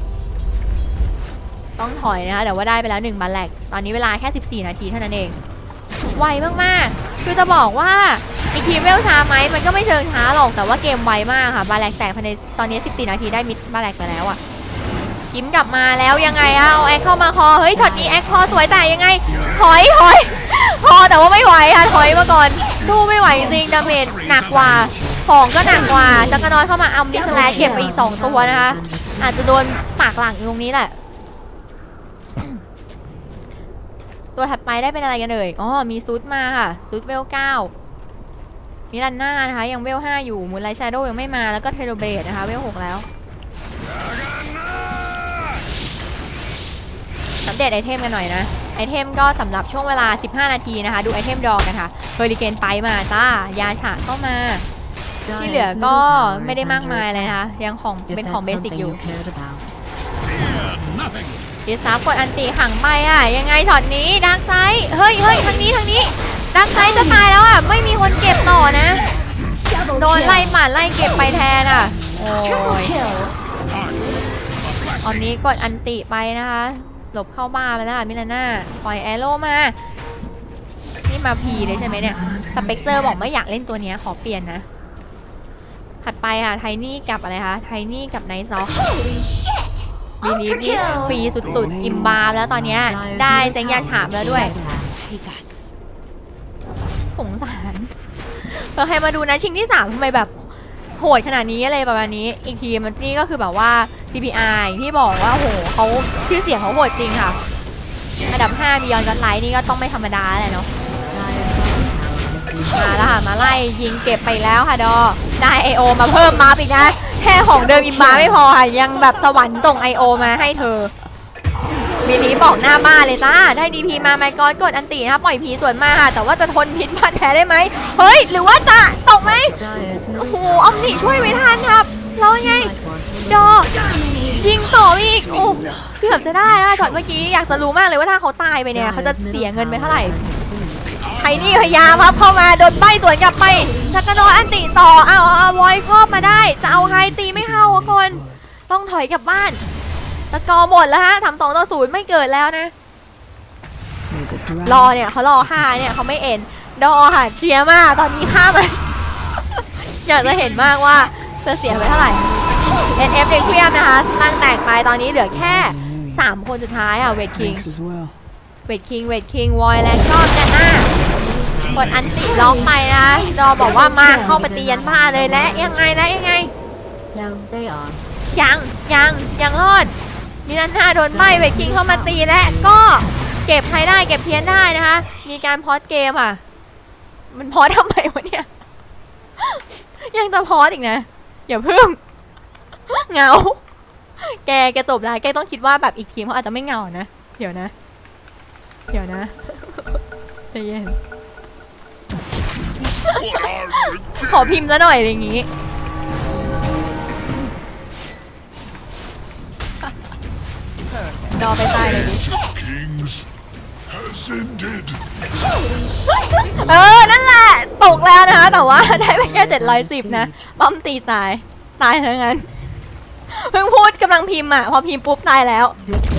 A: ต้องถอยนะคะแต่ว่าได้ไปแล้วหนึ่งบาแหลกตอนนี้เวลาแค่สิบสี่นาทีเท่านั้นเองไวมากๆคือจะบอกว่าอีกทีเวลช้าไหมมันก็ไม่เชิงช้าหรอกแต่ว่าเกมไวมากค่ะบาแหลกแตกภายในตอนนี้สิบสี่นาทีได้มิดบาแหลกไปแล้วอ่ะยิ้มกลับมาแล้วยังไงอ่ะเอาแอคเข้ามาคอเฮ้ยช็อตนี้แอคคอสวยแต่ยังไงถอยถอยคอแต่ว่าไม่ไหวค่ะถอยมาก่อนสู้ไม่ไหวจริงดาเมจหนักกว่าของก็หนักกว่าจักรนอยเข้ามาอัมดิสแลชเก็บไปอีกสองตัวนะคะอาจจะโดนปากหลังอยู่ตรงนี้แหละตัวถัดไปได้เป็นอะไรกันเลยอ๋อมีซูดมาค่ะซูดเวลเก้ามิรันน่านะคะยังเวลห้าอยู่มูนไลท์แชโดว์ยังไม่มาแล้วก็เทโรเบตนะคะเวลหกแล้วอัปเดตไอเทมกันหน่อยนะไอเทมก็สำหรับช่วงเวลาสิบห้านาทีนะคะดูไอเทมดอกันค่ะเฮอริเกนไปมาจ้ายาฉะเข้ามาที่เหลือก็ไม่ได้มากมายเลยนะคะยังของเป็นของเบสิกอยู่ดิสซาร์กดอันตีขังไปอ่ะยังไงช็อตนี้ดักไซด์เฮ้ยเฮ้ยทางนี้ทางนี้ดักไซด์จะตายแล้วอ่ะไม่มีคนเก็บต่อนะโดนไล่หมาไล่เก็บไปแทนอ่ะโอ้ยตอนนี้กดอันติไปนะคะหลบเข้าบ้านไปแล้วมิลาน่าปล่อยแอโร่มานี่มาพีเลยใช่ไหมเนี่ยสเปกเตอร์บอกไม่อยากเล่นตัวนี้ขอเปลี่ยนนะถัดไปค่ะไทนี่กับอะไรคะไทนี่กับไนท์ซอฟดีลีฟนี่ฟรีสุดๆอิมบาร์แล้วตอนนี้ได้เซ็งยาฉาบแล้วด้วยสงสารเราใครมาดูนะชิงที่สามทำไมแบบโหดขนาดนี้อะไรประมาณนี้อีกทีมันนี่ก็คือแบบว่า ที พี ไอ ที่บอกว่าโหเขาชื่อเสียงเขาโหดจริงค่ะอันดับห้าบิยอนกันไลท์นี่ก็ต้องไม่ธรรมดาแหละเนาะมาแล้วค่ะมาไล่ยิงเก็บไปแล้วค่ะดอได้ไอโอมาเพิ่มมาอีกนะแค่ของเดิมอิมบาไม่พอค่ะยังแบบสวรรค์ส่งไอโอมาให้เธอมิลีบอกหน้าบ้านเลยจ้าได้ดีพีมาไมกอนกดอันตีนะคะปล่อยพีส่วนมาค่ะแต่ว่าจะทนพิษบาดแผลได้ไหมเฮ้ยหรือว่าจะตกไหมโอ้โหออมนิช่วยไว้ทันครับแล้วไงดอยิงต่ออีกโอ้เกือบจะได้นะช็อตเมื่อกี้อยากจะรู้มากเลยว่าถ้าเขาตายไปเนี่ยเขาจะเสียเงินไปเท่าไหร่ไทนี่พยายามครับเข้ามาโดนใบสวนกลับไปชักกระโดดอันตีต่อเอาเอาวอยครอบมาได้จะเอาไฮตีไม่เข้าคนต้องถอยกลับบ้านตะกอหมดแล้วฮะทำสองต่อศูนย์ไม่เกิดแล้วนะรอเนี่ยเขารอห้าเนี่ยเขาไม่เอ็นดอค่ะเชียร์มากตอนนี้ห้ามันอยากจะเห็นมากว่าจะเสียไปเท่าไหร่ เอ็น เอฟ เด็กเพียบนะคะตั้งแตกไปตอนนี้เหลือแค่สามคนสุดท้ายอ่ะเวทคิงเวทคิงเวทคิงวอยแลนด์ชอบแน่หน้ากดอันติล็อกไปนะดอบอกว่ามาเข้าไปตียันผ้าเลยและยังไงและยังไงยังยังยังรอดมินันท่าโดนใบเวทคิงเข้ามาตีและก็เก็บใครได้เก็บเพี้ยนได้นะคะมีการพอสเกมอ่ะมันพอสทำไมวะเนี่ยยังจะพอสอีกนะอย่าเพิ่งเงาแกแกจบแล้วแกต้องคิดว่าแบบอีกทีมเขาอาจจะไม่เงานะเดี๋ยวนะเดี๋ยวนะใจเย็นขอพิมพ์ซะหน่อยอะไรอย่างงี้ดอไปตายเลยดิเออนั่นแหละตกแล้วนะคะแต่ว่าได้ไปแค่เจ็ดร้อยสิบนะป้อมตีตายตายทั้งนั้นเพิ่งพูดกำลังพิมพ์อ่ะพอพิมพ์ปุ๊บตายแล้ว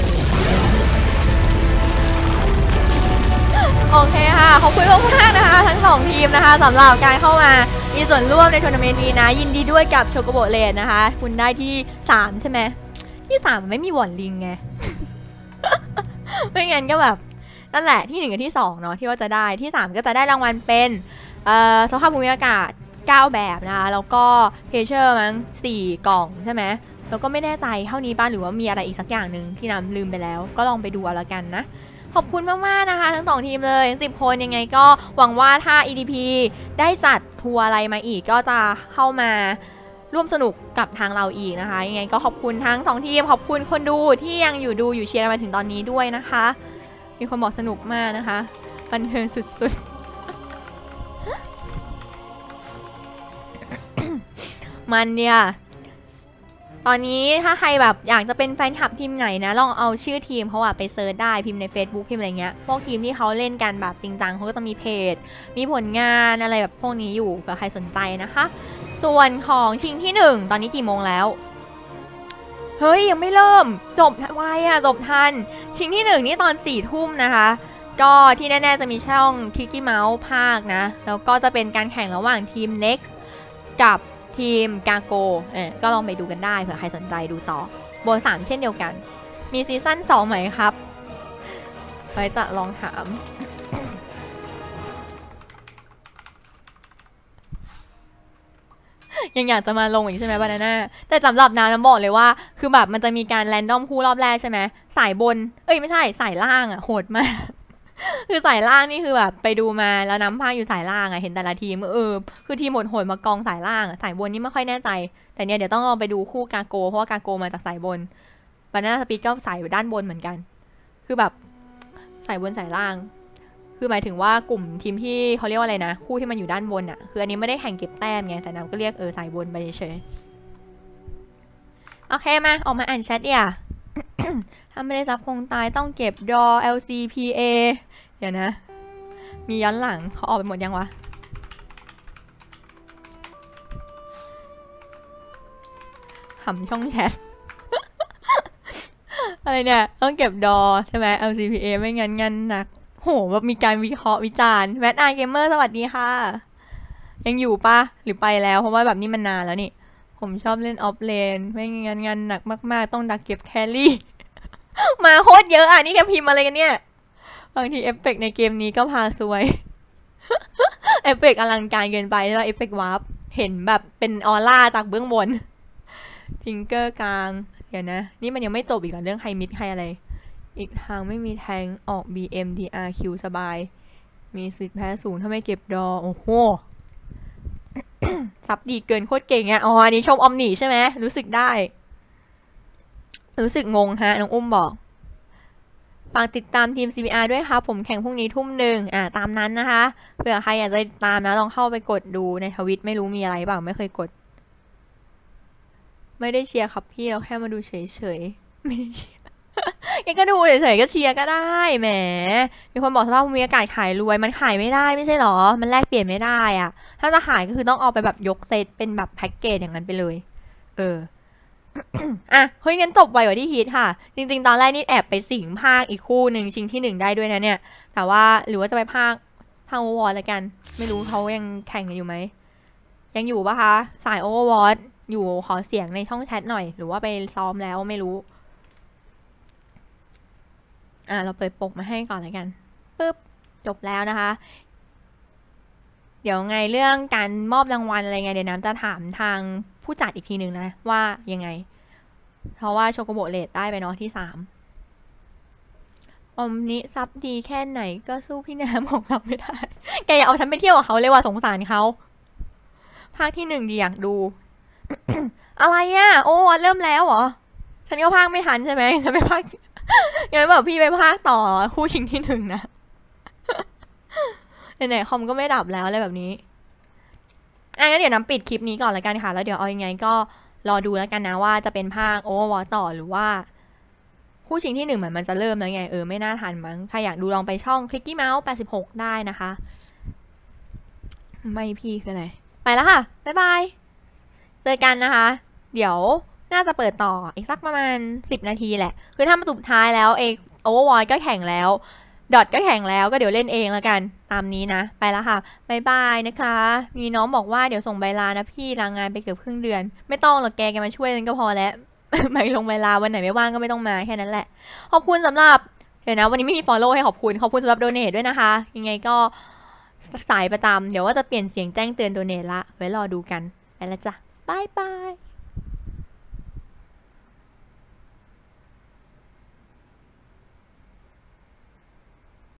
A: โอเคค่ะขอบคุณมากๆนะคะทั้งสองทีมนะคะสำหรับการเข้ามามีส่วนร่วมในทัวร์นาเมนต์นี้นะยินดีด้วยกับโชโกโบเลนนะคะคุณได้ที่สามใช่ไหมที่สามมันไม่มีวอนลิงไง ไม่งั้นก็แบบนั่นแหละที่หนึ่งกับที่สองเนาะที่ว่าจะได้ที่สามก็จะได้รางวัลเป็นสภาพภูมิอากาศเก้าแบบนะคะแล้วก็เพเชอร์มั้งสี่กล่องใช่ไหมแล้วก็ไม่แน่ใจเท่านี้ป้าหรือว่ามีอะไรอีกสักอย่างหนึ่งที่น้ำลืมไปแล้วก็ลองไปดูเอาละกันนะขอบคุณมากๆนะคะทั้งสองทีมเลยสิบคนยังไงก็หวังว่าถ้า อี ดี พี ได้จัดทัวร์อะไรมาอีกก็จะเข้ามาร่วมสนุกกับทางเราอีกนะคะยังไงก็ขอบคุณทั้งสองทีมขอบคุณคนดูที่ยังอยู่ดูอยู่เชียร์มาถึงตอนนี้ด้วยนะคะมีคนบอกสนุกมากนะคะบันเทิงสุดๆ มันเนี่ยตอนนี้ถ้าใครแบบอยากจะเป็นแฟนคลับทีมไหนนะลองเอาชื่อทีมเขาอะไปเซิร์ชได้พิมพ์ใน Facebook พิมพ์อะไรเงี้ยพวกทีมที่เขาเล่นกันแบบจริงจังเขาก็จะมีเพจมีผลงานอะไรแบบพวกนี้อยู่เผื่อใครสนใจนะคะส่วนของชิงที่หนึ่งตอนนี้กี่โมงแล้วเฮ้ยยังไม่เริ่มจบไวอะจบทันชิงที่หนึ่งนี่ตอนสี่ทุ่มนะคะก็ที่แน่ๆจะมีช่องคิกกี้เมาส์ภาคนะแล้วก็จะเป็นการแข่งระหว่างทีม Next กับทีมกาโกเออก็ลองไปดูกันได้เผื่อใครสนใจดูต่อโบนสามเช่นเดียวกันมีซีซั่นสองไหมครับไว้จะลองถามยังอยากจะมาลงอีกใช่ไหมบานาน่าแต่สำหรับน้ำน้ำบอกเลยว่าคือแบบมันจะมีการแรนดอมคู่รอบแรกใช่ไหมสายบนเอ้ยไม่ใช่สายล่างอ่ะโหดมากคือสายล่างนี่คือแบบไปดูมาแล้วน้ำพากอยู่สายล่างอะเห็นแต่ละทีมเออคือทีมโหดๆมากองสายล่างสายบนนี่ไม่ค่อยแน่ใจแต่เนี่ยเดี๋ยวต้องลองไปดูคู่กาโกเพราะว่ากาโกมาจากสายบนบานาน่าสปีดก็สายด้านบนเหมือนกันคือแบบสายบนสายล่างคือหมายถึงว่ากลุ่มทีมที่เขาเรียกว่าอะไรนะคู่ที่มันอยู่ด้านบนอะคืออันนี้ไม่ได้แข่งเก็บแต้มไงแต่น้ำก็เรียกเออสายบนไปเฉยโอเคมาออกมาอ่านแชทอ่ะ ถ้าไม่ได้รับคงตายต้องเก็บดอ แอล ซี พี เอ เดี๋ยวนะมีย้อนหลังเขาออกไปหมดยังวะขำช่องแชท อะไรเนี่ยต้องเก็บดอใช่ไหม แอล ซี พี เอ ไม่งั้นงั้นหนักโหแบบมีการวิเคราะห์วิจารณ์แมทอาร์เกมเมอร์สวัสดีค่ะยังอยู่ปะหรือไปแล้วเพราะว่าแบบนี้มันนานแล้วนี่ผมชอบเล่นออฟเลนไม่งั้นงั้นหนักมากๆต้องดักเก็บแครี่ มาโคตรเยอะอ่ะนี่แกพิมพ์อะไรกันเนี่ยบางทีเอฟเฟกในเกมนี้ก็พาซวย เอฟเฟกอลังการเกินไปแล้วเอฟเฟกวาร์ปเห็นแบบเป็นออร่าจากเบื้องบนทิงเกอร์กลางเดี๋ยวนะนี่มันยังไม่จบอีกเหรอเรื่องใครมิดใครอะไรอีกทางไม่มีแทงออก บี เอ็ม ดี อาร์ คิว สบายมีสิทธิ์แพ้สูงถ้าไม่เก็บดอโอ้โห ซับดีเกินโคตรเก่งอ่ะอ๋ออันนี้ชมออมหนีใช่ไหมรู้สึกได้รู้สึกงงฮะน้องอุ้มบอกฝากติดตามทีม ซี บี อาร์ ด้วยครับผมแข่งพรุ่งนี้ทุ่มหนึ่งอ่าตามนั้นนะคะเผื่อใครอยากจะติดตามนะลองเข้าไปกดดูในทวิตไม่รู้มีอะไรเปล่าไม่เคยกดไม่ได้เชียร์ครับพี่เราแค่มาดูเฉยๆไม่ได้เชียร์ ยังก็ดูเฉยๆก็เชียร์ก็ได้แหมมีคนบอกสภาพภูมิอากาศขายรวยมันขายไม่ได้ไม่ใช่หรอมันแลกเปลี่ยนไม่ได้อ่ะถ้าจะขายก็คือต้องเอาไปแบบยกเซตเป็นแบบแพ็กเกจอย่างนั้นไปเลยเออ อ่ะเฮ้ยงั้นจบไวกว่าที่คิดค่ะจริงๆตอนแรกนี่แอบไปสิงภาคอีกคู่หนึ่งชิงที่หนึ่งได้ด้วยนะเนี่ยแต่ว่าหรือว่าจะไปภาคภาคโอเวอร์วอร์แล้วกันไม่รู้เขายังแข่งกันอยู่ไหมยังอยู่ปะคะสายโอเวอร์วอร์อยู่ขอเสียงในช่องแชทหน่อยหรือว่าไปซ้อมแล้วไม่รู้อ่ะเราเปิดปกมาให้ก่อนแล้วกันปึ๊บจบแล้วนะคะเดี๋ยวไงเรื่องการมอบรางวัลอะไรไงเดี๋ยวน้ำจะถามทางผู้จัดอีกทีหนึ่งนะว่ายังไงเพราะว่าโชโกโบเลตได้ไปเนาะที่สามอมนี้ซับดีแค่ไหนก็สู้พี่น้ำของเราไม่ได้ แกอย่าเอาฉันไปเที่ยวกับเขาเลยว่ะสงสารเขาภาคที่หนึ่งดีอยากดู อะไรอ่ะโอ้เริ่มแล้วเหรอฉันก็ภาคไม่ทันใช่ไหมฉันไปภาค ยังแบบพี่ไปภาคต่อคู่ชิงที่หนึ่งนะ ไหนๆคอมก็ไม่ดับแล้วอะไรแบบนี้อ่ะงั้นเดี๋ยวน้ำปิดคลิปนี้ก่อนแล้วกันค่ะแล้วเดี๋ยวเอายังไงก็รอดูแล้วกันนะว่าจะเป็นภาคโอเวอร์วอร์ต่อหรือว่าคู่ชิงที่หนึ่งเหมือนมันจะเริ่มแล้วไงเออไม่น่าทันมั้งใครอยากดูลองไปช่องคลิกกี้เมาส์แปดสิบหกได้นะคะไม่พี่คืออะไรไปแล้วค่ะบ๊ายบายเจอกันนะคะเดี๋ยวน่าจะเปิดต่ออีกสักประมาณสิบนาทีแหละคือถ้ามาสุดท้ายแล้วเอโอเวอร์วอร์ก็แข่งแล้วดอทก็แข่งแล้วก็เดี๋ยวเล่นเองแล้วกันตามนี้นะไปแล้วค่ะบายบายนะคะมีน้องบอกว่าเดี๋ยวส่งใบลานะพี่ลางานไปเกือบครึ่งเดือนไม่ต้องหรอกแกแกมาช่วยกันก็พอแล้ว ไม่ลงใบลาวันไหนไม่ว่างก็ไม่ต้องมาแค่นั้นแหละขอบคุณสำหรับเดี๋ยวนะวันนี้ไม่มี follow ให้ขอบคุณขอบคุณสำหรับ donate ด้วยนะคะยังไงก็สายประจำเดี๋ยวว่าจะเปลี่ยนเสียงแจ้งเตือน donate ละไว้รอดูกันไปแล้วจ้ะบายบาย